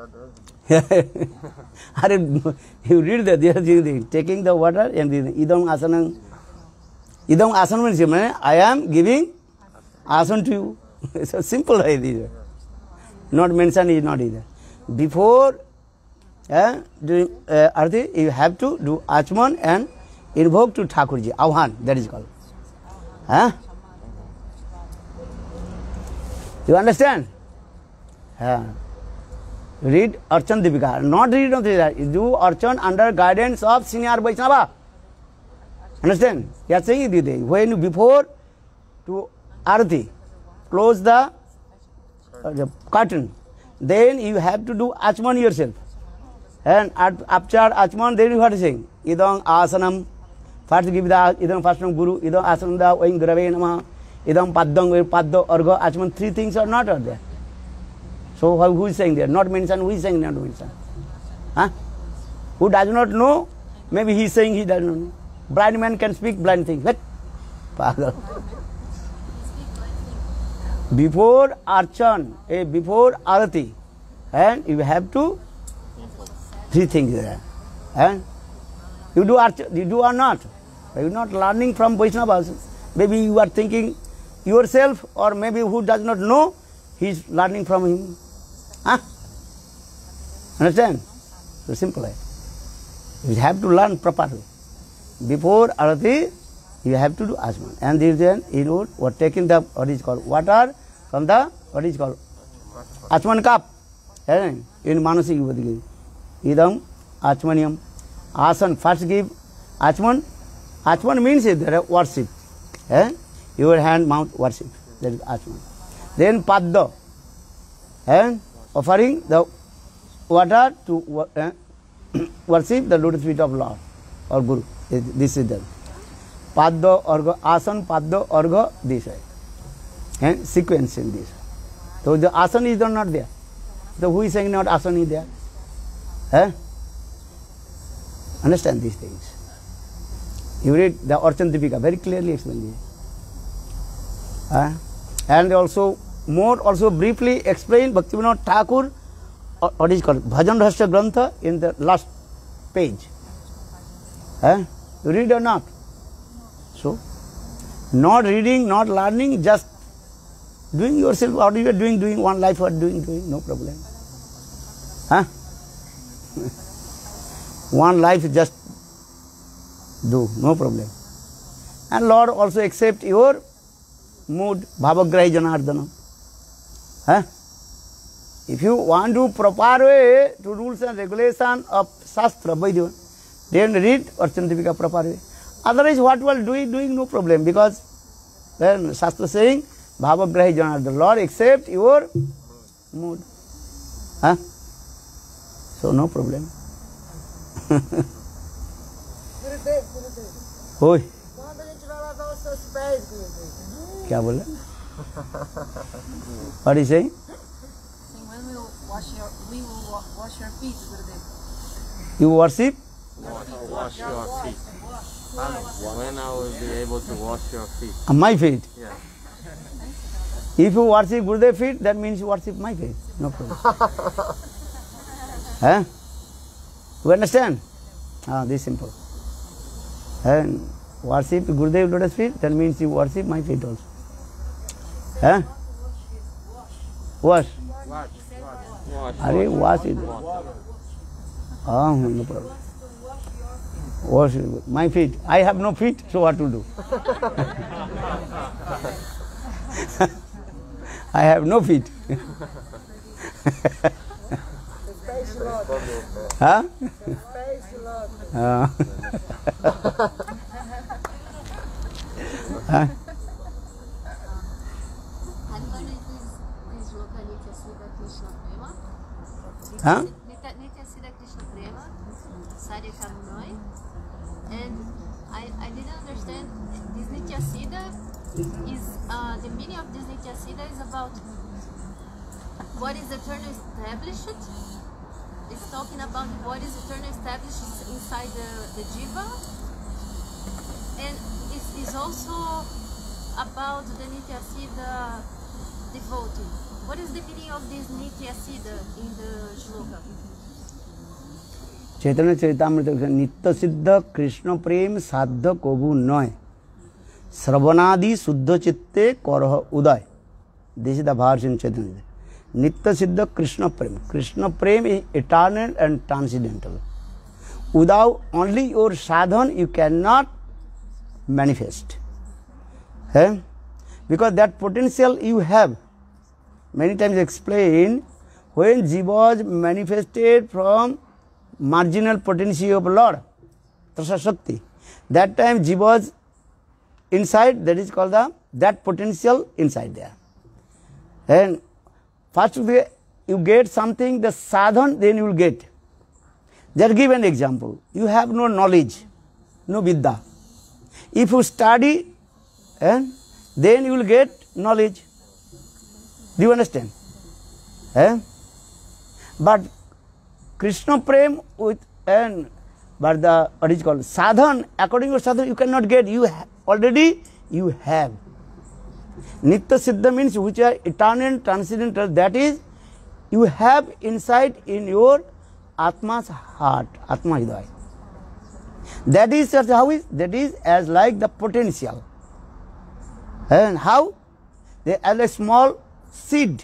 You read that they are taking the water and the idam asanam. Idam asanam means I am giving asan to you. It's a simple idea. Not mentioned is not either. Before uh, doing uh, arti, you have to do achman and invoke to Thakurji. Avhan, that is called. Huh? You understand? Yeah. Read Archan Deepika. Not read of this. Do Archan under guidance of senior Vaishnava. Understand? You are saying it. When before to Arati, close the, uh, the curtain, then you have to do Achman yourself. And after Achman, then you have to sing. Idang Asanam. First give the Idang Fastam Guru, Idang Asanam da Oing Grave Nama, Idang Paddang, Paddo, Orgo, Achman. Three things are not out there. So who is saying there? Not mentioned, who is saying not mentioned? Huh? Who does not know? Maybe he is saying he does not know. Blind man can speak blind things. What? Pagal. Before Archan, eh, before Arati, and you have to three things there. And you do Archan, you do or not? You are not learning from Vaishnavas. Maybe you are thinking yourself, or maybe who does not know, he is learning from him. Huh? Understand? So simple. You have to learn properly. Before Arati, you have to do Achman. And then you know what taking the what is called water from the what is called Achman cup. In Manasik Yuvadigi. Idam Achmaniam. Asan first give Achman. Achman means there worship. Eh? Your hand, mouth, worship. That is Achman. Then Padda. Eh? Offering the water to eh? worship the lotus feet of Lord or Guru. This is the Padda, Orga, Asan, Padda, Orga, this way. And sequence in this. So the Asan is not there. So who is saying not Asan is there? Eh? Understand these things. You read the Archan Dipika, very clearly explained. Eh? And also, more also briefly explain Bhaktivinoda Thakur, what is called Bhajan Rahasya Grantha in the last page. Eh? You read or not? So, not reading, not learning, just doing yourself, what you are doing, doing one life, what doing, doing, no problem. Huh? One life just do, no problem. And Lord also accept your mood, Bhavagrahi Janardana. Huh? If you want to proper way to rules and regulation of Shastra, then read Archan Dipika proper way. Otherwise, what will do it doing, no problem, because then Shastra saying, Bhavagrahi Janardana, Lord accept your mood. Huh? So, no problem. Oi. Kya bola? What is he saying? When we will wash your, we will wash your feet, Gurudev. You worship? Wash your feet. When I will be able to wash your feet? Uh, my feet? Yeah. If you worship Gurudev's feet, that means you worship my feet. No problem. Huh? You understand? Ah, this is simple. And worship Gurudev Lotus feet, that means you worship my feet also. Huh? Wash. Wash. Wash. Are wash it. Ah, no problem. Wash it. My feet. I have no feet, so what to do? I have no feet. Huh? Uh. Huh? Huh? Nityasiddha Krishna Prema, Sarya Karunoi, and I, I didn't understand this Nityasiddha is uh, the meaning of this Nityasiddha is about what is eternal established. It's talking about what is eternal established inside the, the jiva, and it's, it's also about the Nityasiddha devotee. What is the meaning of this Nityasiddha in the shloka? Chaitanya Charitamrita, Nitya Siddha Krishna Prem Sadha Kobu Noy Sravanadi Suddha Chitte Korha Uday. This is the verse in Chaitanya. Nitya Siddha Krishna Prem. Krishna Prem is eternal and transcendental. Without only your sadhan, you cannot manifest. Eh? Because that potential you have. Many times explained, when Jiva was manifested from marginal potency of Lord, Trasa Shakti, that time Jiva was inside, that is called the, that potential inside there. And first you get something, the sadhan, then you will get. Just give an example. You have no knowledge, no vidya. If you study, and then you will get knowledge. Do you understand? Eh? But Krishna Prem with and but the what is called sadhan, according to sadhan, you cannot get. You ha already you have. Nitya Siddha means which are eternal, transcendental. That is, you have inside in your Atma's heart, Atma Hidaya. That is how is that is as like the potential. And how? They are a small seed,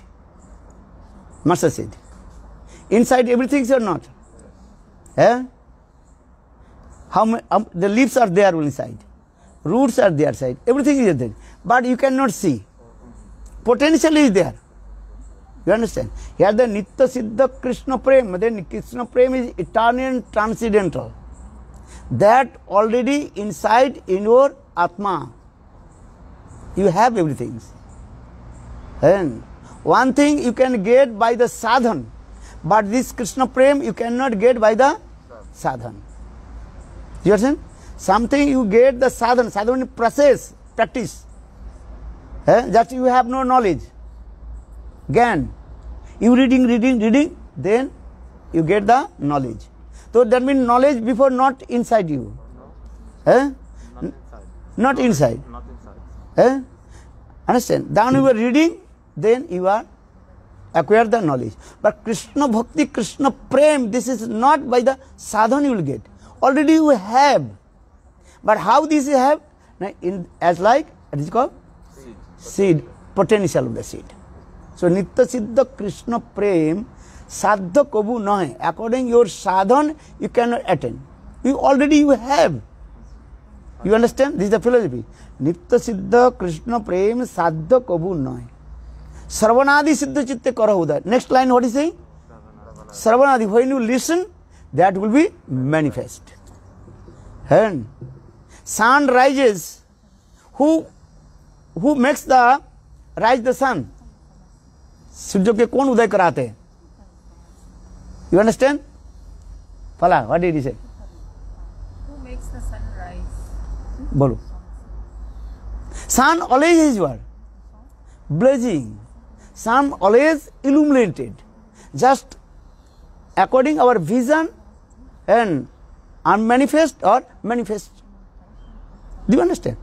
mustard seed. Inside everything is or not? Eh? How many, um, the leaves are there inside, roots are there side, everything is there, but you cannot see. Potential is there. You understand? Here the Nitya Siddha Krishna Prem, then Krishna Prem is eternal and transcendental. That already inside in your Atma. You have everything. And one thing you can get by the sadhan, but this Krishna Prem you cannot get by the sadhan. You understand? Something you get the sadhan, sadhan process, practice. Eh? Just you have no knowledge. Again, you reading, reading, reading, then you get the knowledge. So that means knowledge before not inside you. Eh? Not inside. Not inside. Not inside. Eh? Understand? Then you are reading, then you are acquire the knowledge. But Krishna Bhakti, Krishna Prem, this is not by the sadhan you will get. Already you have. But how this you have? In, as like, what is it called? Seed. Seed, potential of the seed. So Nitya Siddha Krishna Prem, sadha kabu nahi. According your sadhan, you cannot attain. You already you have. You understand? This is the philosophy. Nitya Siddha Krishna Prem, sadha kabu nahi. Sarvanadi Siddha Chitte Karahuda. Next line, what is saying? Sarvanadi. When you listen, that will be manifest. And sun rises. Who who makes the rise the sun? सूर्य के कौन उदय कराते हैं? You understand? Pala, what did he say? Who makes the sun rise? बोलो. Sun always is what? Blazing. Sun always illuminated. Just according our vision and unmanifest or manifest. Do you understand?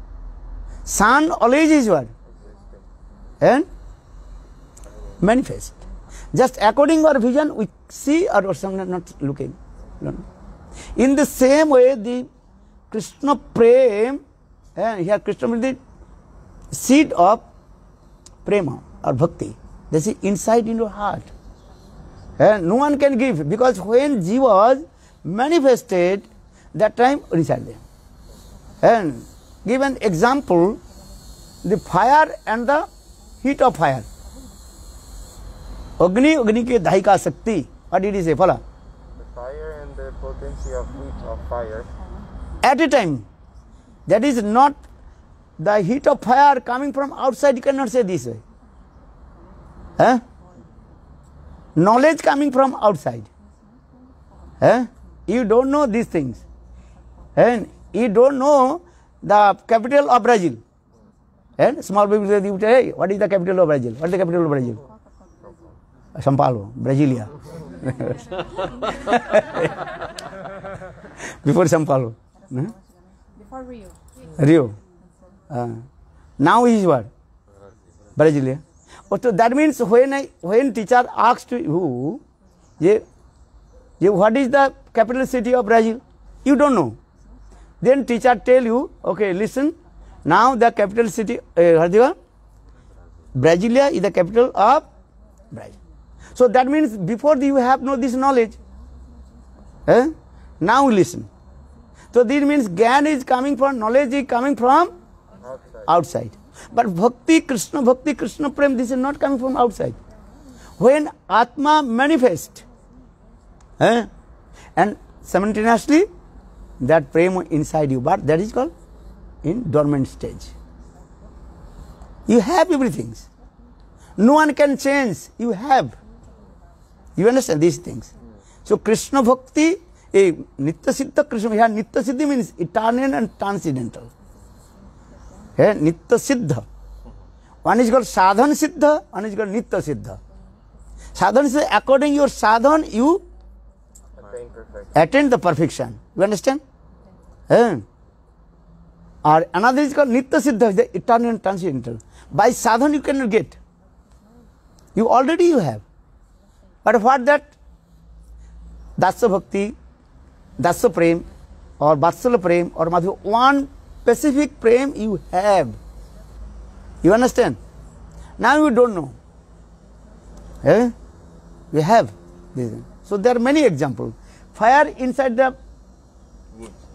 Sun always is what? And manifest. Just according our vision, we see or something not looking. In the same way, the Krishna Prem, and here Krishna is the seed of prema or bhakti. This is inside in your heart. And no one can give, because when Jiva was manifested, that time inside them. And give an example, the fire and the heat of fire. Agni, Agni ke dahi ka sakti. What did he say? Follow. The fire and the potency of heat of fire. At a time. That is not the heat of fire coming from outside. You cannot say this way. Huh? Knowledge coming from outside. Huh? You don't know these things. And you don't know the capital of Brazil. And small people say, hey, what is the capital of Brazil? What is the capital of Brazil? São Paulo, Brasilia. Before São Paulo. Huh? Before Rio. Rio. Uh, now is what? Brasilia. Oh, so that means when I, when teacher asked you, ye, ye, what is the capital city of Brazil? You don't know. Then teacher tell you, okay, listen. Now the capital city, uh, Brasilia is the capital of Brazil. So that means before you have no this knowledge. Eh? Now listen. So this means Gyan is coming from, knowledge is coming from outside. outside. But Bhakti, Krishna Bhakti, Krishna Prem, this is not coming from outside. When Atma manifests, eh? And simultaneously that Prem inside you, but that is called in dormant stage. You have everything. No one can change. You have. You understand these things? So Krishna Bhakti, a Nitya Siddha Krishna, here Nitya Siddhi means eternal and transcendental. Here Nitya Siddha. One is called Sadhan Siddha, one is called Nitya Siddha. Sadhan is according your sadhan, you Attain perfection. attain the perfection. You understand? Eh? Or another is called Nitya Siddha, the eternal and transcendental. By sadhan you cannot get. You already you have. But what that? Dasya Bhakti, Dasya Prem, or Vatsala Prem, or Madhva, one specific Prem you have. You understand? Now you don't know. Eh? You have. So there are many examples. Fire inside the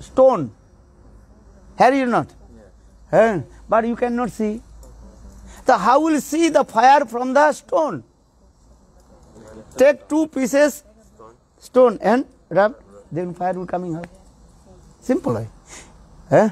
stone. Here you not. Eh? But you cannot see. So how will you see the fire from the stone? Take two pieces stone and rub, then fire will coming out. Simple. Eh? Eh?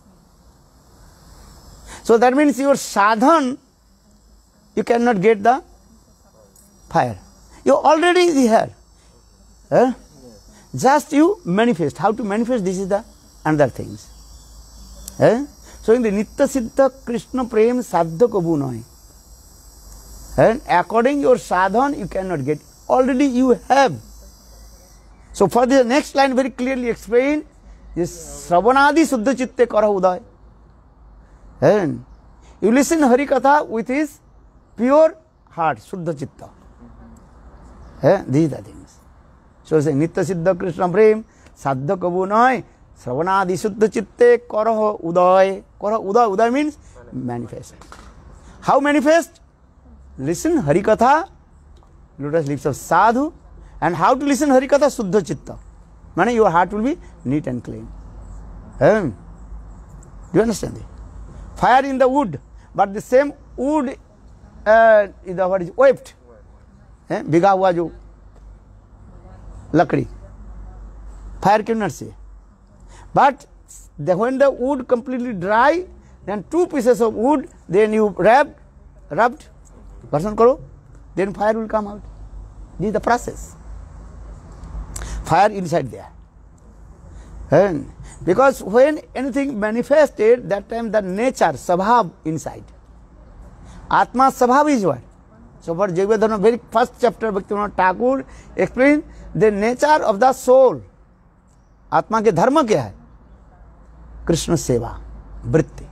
So that means your sadhan, you cannot get the fire. You already here. Eh? Just you manifest. How to manifest? This is the another things. Eh? So in the Nitya Siddha Krishna Prem Sadha Kabu Noy. And according your sadhan, you cannot get. Already you have. So for the next line very clearly explained, this Sravanadi Suddha Chitte Kara Uday. And you listen Hari Katha with his pure heart, Suddha Chitta. Eh? These are things. So say Nitya Siddha Krishna Prem Sadha Kabu Noy. Sravanadi Suddha Chitte Kara Uday. Kara Uday. Uday means manifest. How manifest? Listen Hari Katha, lotus lips of sadhu. And how to listen Hari Katha? Suddha Chitta. Meaning your heart will be neat and clean. Eh? Do you understand it? Fire in the wood, but the same wood uh, is the, what is weft. Eh? Biga hua jo lakdi. Fire cannot see. But the, when the wood completely dry, then two pieces of wood, then you rub, rubbed, person karo, then fire will come out. This is the process. Fire inside there. And because when anything manifested, that time the nature, sabhav inside. Atma sabhav is what? So for Jaivedharma, very first chapter, Bhaktivinoda Thakur explained the nature of the soul. Atma ke dharma kya hai? Krishna seva, vritti.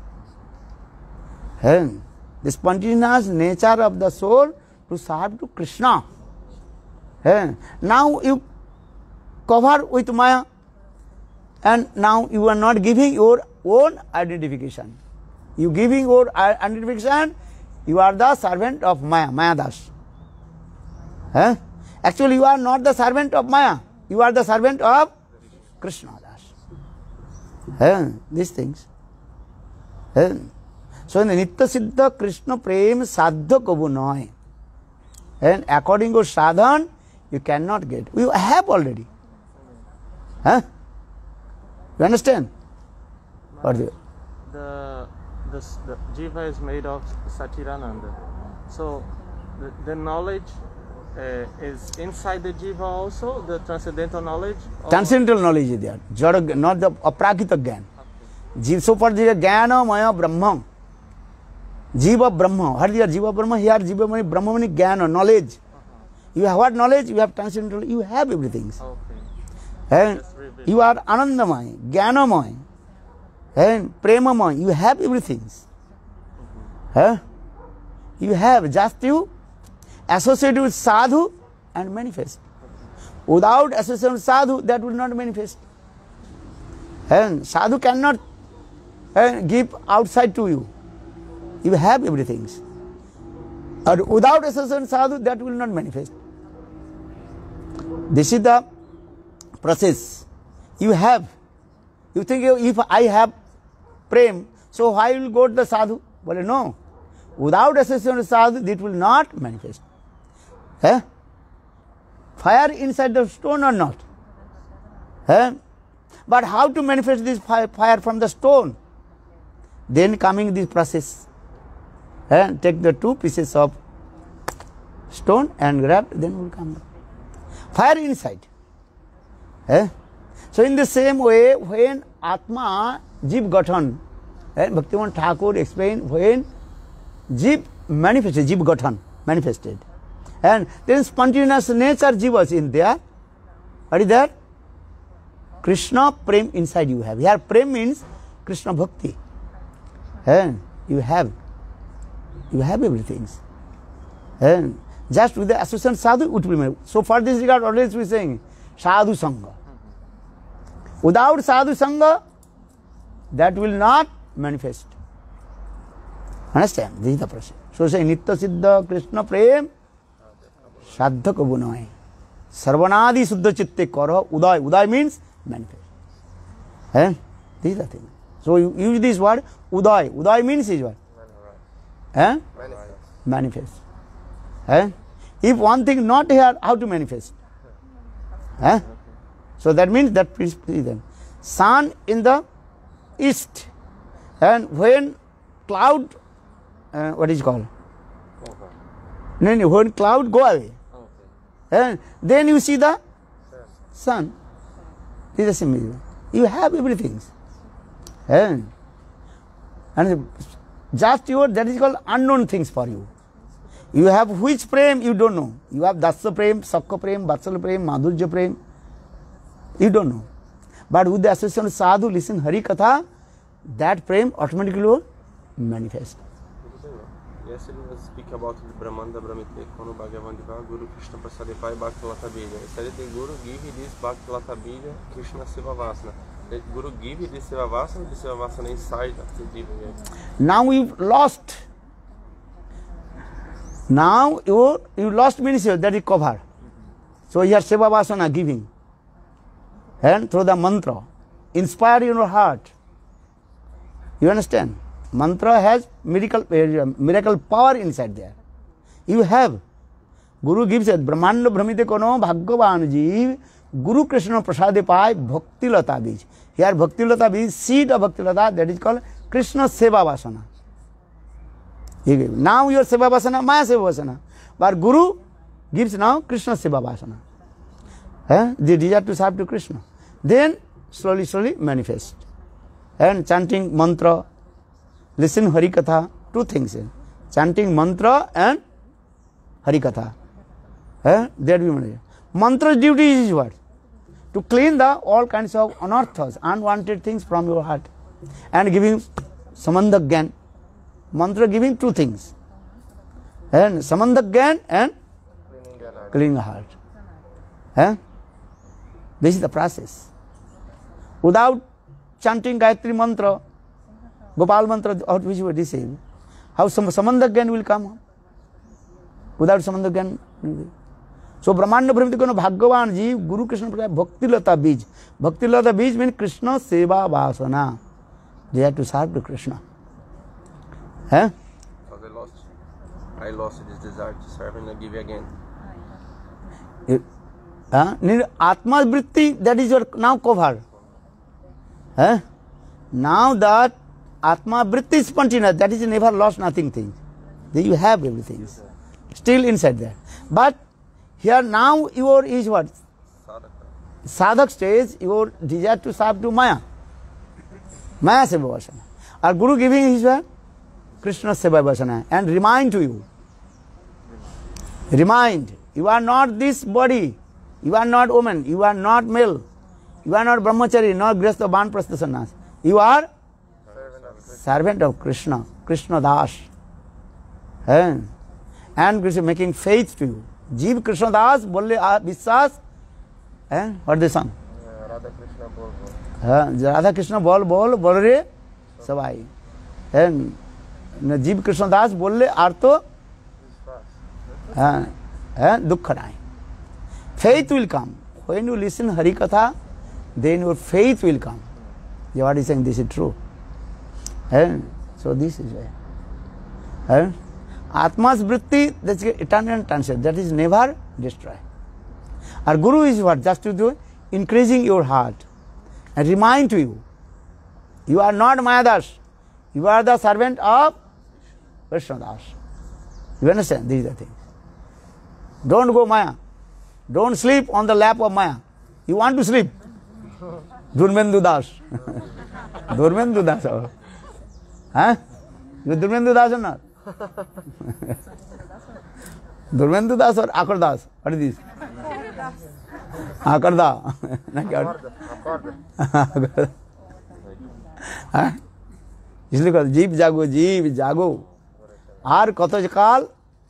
And the spontaneous nature of the soul to serve to Krishna. And now you cover with Maya, and now you are not giving your own identification. You giving your identification, you are the servant of Maya, Maya Das. Eh? Actually, you are not the servant of Maya, you are the servant of Krishna Das. Eh? These things. Eh? So in the Nitya Siddha Krishna Prem Sadha Kabu Noy. And according to sadhan, you cannot get. You have already. Huh? You understand? What the, the, the, the Jiva is made of Satchidananda. So the, the knowledge uh, is inside the Jiva also, the transcendental knowledge? Transcendental knowledge is there. Jada, not the aprakita gyan. Okay. So for the Jnana Maya Brahma. Jiva Brahma. What is Jiva Brahma? Here Jiva Maya Brahma means Jnana, knowledge. Uh-huh. You have what knowledge? You have transcendental, you have everything. Okay. And you are Anandamaya, Jnanamaya, and Premamaya. You have everything. Mm-hmm. Huh? You have, just you associate with sadhu and manifest. Without association with sadhu, that will not manifest. And sadhu cannot uh, give outside to you. You have everything. And without association with sadhu, that will not manifest. This is the process. You have. You think if I have prem, so why will go to the sadhu? Well, no. Without association with sadhu, it will not manifest. Eh? Fire inside the stone or not? Eh? But how to manifest this fire, fire from the stone? Then coming this process. Eh? Take the two pieces of stone and grab, then will come. Fire inside. Eh? So in the same way, when Atma, Jiv Gathan, eh? Bhaktivinoda Thakur explained, when Jiv manifested, Jiv Gathan manifested, and then spontaneous nature Jiv was in there. What is that? Krishna Prem inside you have. Here Prem means Krishna Bhakti. Eh? You have. You have everything. Eh? Just with the association sadhu, it will be. So for this regard, always we are saying sadhu sangha. Without sadhu sangha, that will not manifest. Understand? This is the process. So say Nitya Siddha Krishna Prem Sadha Kabunai. Sarvanadi Suddha Chitte Kara Uday. Uday means manifest. Eh? These are things. So you use this word Uday. Uday means is what? Eh? Manifest. Manifest. Eh? If one thing not here, how to manifest? Eh? So that means that present. Sun in the east, and when cloud, uh, what is called? No, no, when cloud go away, and then you see the sun. This is similar. You have everything. And, and just your, that is called unknown things for you. You have which prem you don't know. You have Dasa prem, Sakka prem, Vatsala prem, Madhurya prem. You don't know. But with the association of sadhu, listen Hari Katha, that prem automatically will manifest. Yesterday we speak about the Brahmanda Brahmite, Kono Bhagavan Diva, Guru Krishna Prasadepai Bhaktilata Bija. Yesterday the Guru give this Bhaktilata Bija, Krishna Sivavasana. The Guru give this Sivavasana, this Sivavasana inside of the Diva. Now we've lost. Now you you lost means that is cover. So here Sivavasana giving. And through the mantra, inspire in your heart. You understand? Mantra has miracle, uh, miracle power inside there. You have. Guru gives it. Brahmanda Brahmite Kono Bhagavan Jeev Guru Krishna Prasade Pai Bhakti Lata Bij. Here Bhakti Lata Bij, seed of Bhakti Lata, that is called Krishna Seva Vasana. Now your Seva Vasana, Maya Seva Vasana. But Guru gives now Krishna Seva Vasana. Eh? The desire to serve to Krishna. Then slowly, slowly manifest. And chanting mantra, listen Hari Katha, two things. Eh? Chanting mantra and Hari Katha. Eh? That we manage. Mantra's duty is what? To clean the all kinds of anarthas, unwanted things from your heart. And giving Samandha Gyan. Mantra giving two things. And Samandha Gyan and cleaning the heart. Eh? This is the process. Without chanting Gayatri mantra, Gopal mantra, which we receive, how some Samandha Gyan will come? Without Samandha Gyan. So Brahmanda Brahmite Kono Bhagavan Jeev Guru Krishna Prasade Bhakti Lata Bij. Bhakti Lata Bij means Krishna Seva Vasana. They have to serve to Krishna. Huh? Because I lost, I lost this desire to serve and I give you again. It, uh, Atma Vritti, that is your now cover. Huh? Now that Atma Vritti is spontaneous, that is never lost nothing thing. Then you have everything. Still inside there. But here now your is what? Sadhak stage, your desire to serve to Maya. Maya Seva Vasana. Our Guru giving his what? Krishna Seva Vasana. And remind to you. Remind. You are not this body. You are not woman. You are not male. You are not brahmachari, not grihastha banprastha sannyas. You are servant of Krishna. Krishna Das. And, and Krishna making faith to you. Jeev Krishna Das, bolle Vishwas. And what they sung? Radha Krishna Bol Bol. Radha Krishna Bol Bol, Bol Re Savai. And Jeev Krishna Das, bolle Arto Dukkha Nai. Faith will come. When you listen Hari Katha, then your faith will come. What is saying, this is true. And so this is why. And Atma's vritti, that's eternal transcend. That is never destroy. Our Guru is what? Just to do, increasing your heart. And remind to you, you are not Mayadas. You are the servant of Krishnadas. You understand? These are the things. Don't go Maya. Don't sleep on the lap of Maya. You want to sleep? Durmendu Das. Durmendu Das. Huh? You Durmendu Das or not? Durmendu Das or Akar Das? What is this? Akar Da. इसलिए कहते जीव जागो जीव जागो are कत काल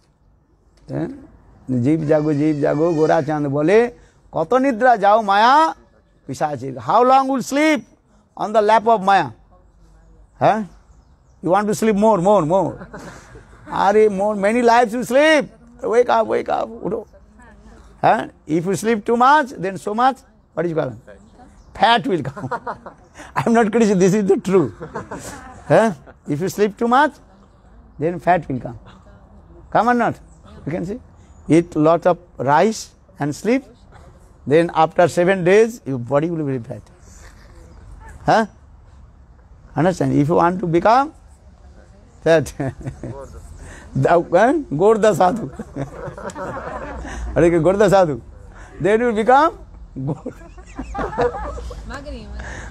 जीव जागो जीव जागो गोरा चांद बोले कत निद्रा जाओ माया पिशाची. How long will sleep on the lap of Maya? Huh? You want to sleep more, more, more. Are more many lives you sleep. Wake up, wake up. Huh? If you sleep too much, then so much, what is it called? fat will come. I am not criticizing, this is the truth. Huh? If you sleep too much, then fat will come. Come or not? You can see. Eat lot of rice and sleep. Then after seven days, your body will be very fat. Huh? Understand? If you want to become fat, Gorda sadhu. Gorda sadhu. Then you will become Magrinho.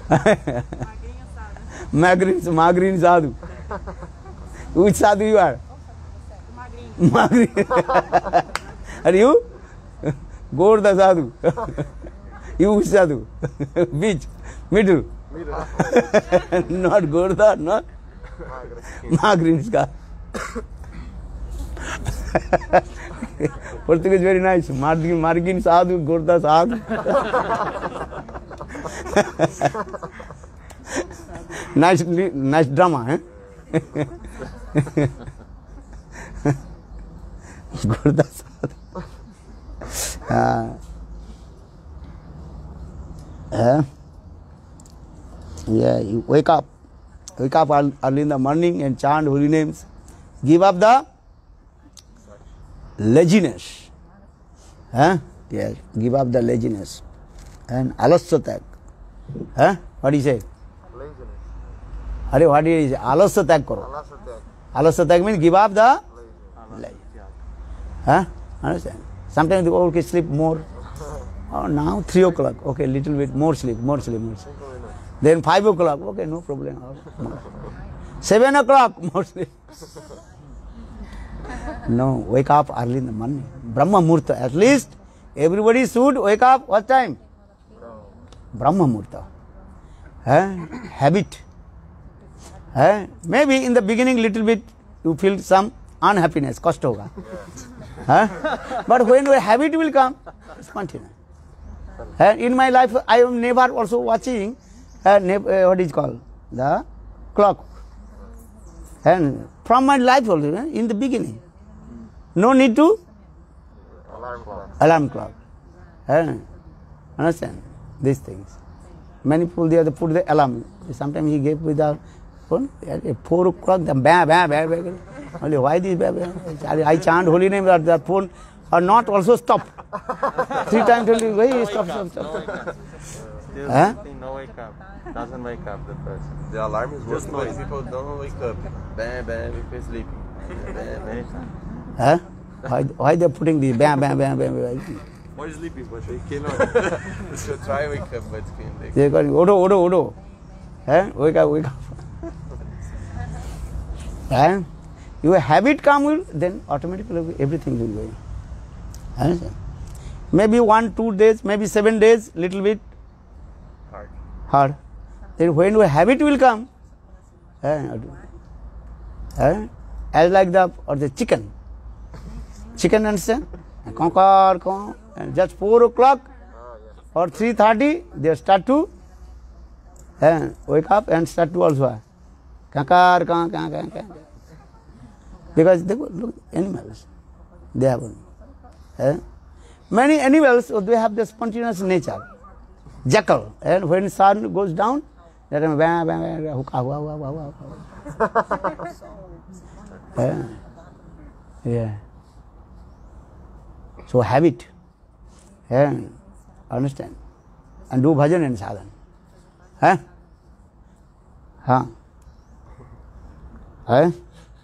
Magrin, Magrin sadhu. Which sadhu you are? Magrin. Are you? Gorda sadhu. You which sadhu? Which? Middle. Not Gorda, not Magrin. Portuguese very nice. Margin, Margin sadhu, Gorda sadhu. Nice, nice drama, eh? Gorda sadhu. Uh, uh, yeah, you wake up, wake up early in the morning and chant holy names. Give up the laziness. Huh? Yes, give up the laziness. And alasya tag. Huh? What do you say? Laziness. Are, what do you say? Alasya tag karo. Alasya tag. Alasya tag means give up the laziness. Huh? Understand? Sometimes the old kids sleep more. Oh, now three o'clock. Okay, little bit more sleep, more sleep, more sleep. Then five o'clock. Okay, no problem. Seven o'clock, more sleep. No, wake up early in the morning. Brahma Murta. At least everybody should wake up what time? Brahma Murta. Eh? Habit. Eh? Maybe in the beginning little bit you feel some unhappiness, kashta hoga. Eh? But when a habit will come, it's continuous. Eh? In my life, I am never also watching, uh, uh, what is called, the clock. And from my life also, eh? In the beginning. No need to Alarm clock. alarm clock. Eh? Understand? These things. Many people they have to put the alarm. Sometimes he gave without phone. At four o'clock, the bang, bang, bang, bang. Only why this bang, bang? I chant holy name that the phone or not also stop. Three times only, why stop, stop, stop. Still Huh? sleeping, no wake up. Doesn't wake up the person. The alarm is Just working, but noise. people don't wake up. Bam, bam, people sleeping. Bam, bam. Many times. Huh? Why, why they are putting the bang, bang, bang, bang, bang? More sleeping, but they cannot. So try wake up, but can they? They are calling, odo, odo, odo. Eh? Wake up, wake up. Eh? Your habit come will, then automatically everything will go in. Understand? Maybe one, two days, maybe seven days, little bit Hard. hard. Then when your habit will come, eh, eh, as like the or the chicken. Chicken, understand? And conquer, conquer, and just four o'clock or three thirty, they start to eh, wake up and start to also conquer, conquer, conquer, conquer. Because they look animals, they have eh? Many animals they have the spontaneous nature. Jackal, and when sun goes down, they are bang, bang, bang, hookah, hua, hua, hua, hua, hua. Eh? Yeah. So habit, yeah, understand, and do bhajan and sadhan. Huh? Huh? Huh?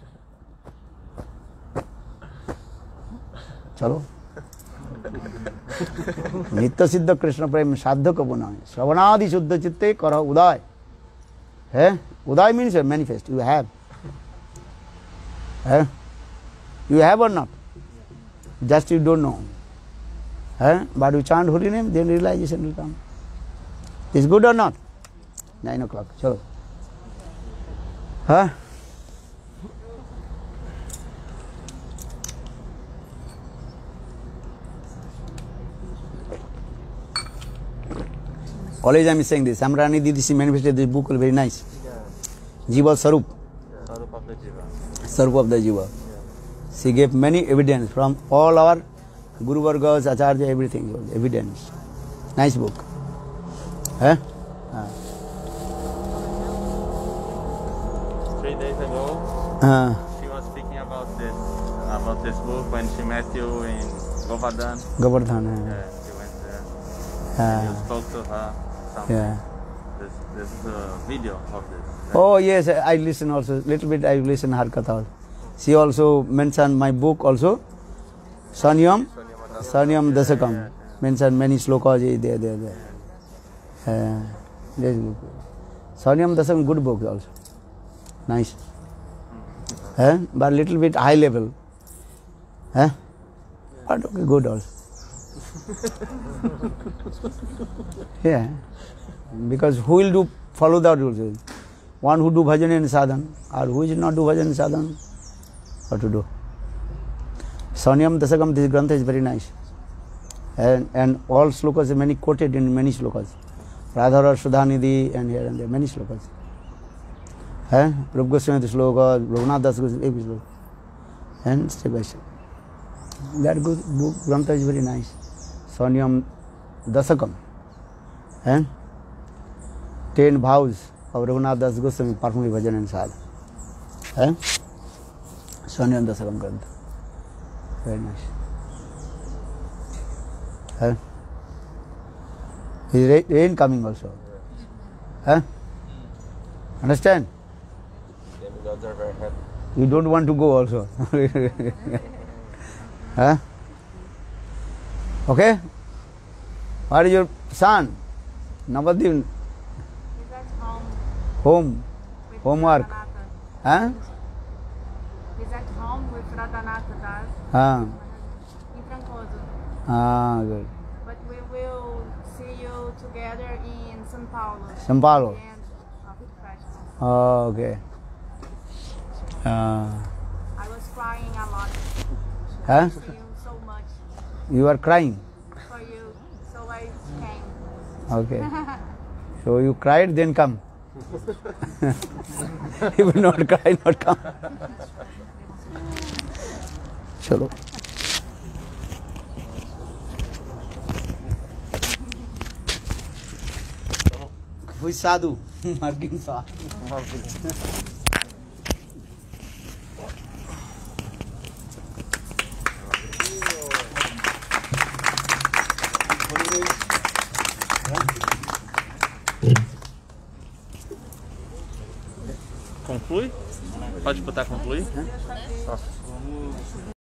चलो नित्य सिद्ध कृष्ण प्रेम साध्य को बुना श्रवणादि शुद्ध चित्ते कर उदय है udaya means manifest you have है you have or not just you don't know eh? But you chant holy name then realization will come. Is good or not? Nine o'clock chalo huh? Always I am saying this. Samrani Didi, she manifested this book, very nice. Jiva Sarup. Sarup of the Jiva. Sarup of the Jiva. She gave many evidence from all our Guru Vargas, Acharya, everything. Evidence. Nice book. Huh? Uh, she was speaking about this about this book when she met you in Govardhan. Govardhan. Yeah, Yeah. she went there. Uh, You spoke to her. Something. yeah. This this is a video of this. Oh yes, I listen also. Little bit I listen her katha. She also mentioned my book also. Sanyam, Sanyam Dasakam. Mentioned many slokas there, there, there. Uh, there's book. Sanyam Dasakam, good book also. Nice. Uh, but little bit high level. Uh, but okay, good also. Yeah. Because who will do follow the rules? One who do bhajan and sadhan, or who is not do bhajan and sadhan, what to do? Sanyam Dasakam, this grantha is very nice. And, and all slokas are many quoted in many slokas. Radhara, Sudhanidhi, and here and there, many slokas. Eh? Rup Goswami sloka, Raghunath Das Goswami sloka. And step by step. That good book, grantha is very nice. Sanyam Dasakam. Eh? Ten vows of Raghunath Das Goswami performing bhajan and sadhana. Eh? Sanyam Dasakam grantha. Very nice. Eh? Is rain, rain coming also? Eh? Understand? Demigods are very happy. You don't want to go also. Huh? Okay? What is your son? Navadip? He's at home Home. with Homework. Radhanatha. Huh? He's at home with Radhanatha Das Ah. in Trancoso. Ah, good. But we will see you together in São Paulo. São Paulo. At the end of the festival. Oh, okay. Uh, I was crying a lot. huh? For you so much. You are crying. For you. So I came. Okay. So you cried, then come. If you not cry, not come. Chalo. Who is sadhu? Marking sadhu. Conclui? Pode botar concluir?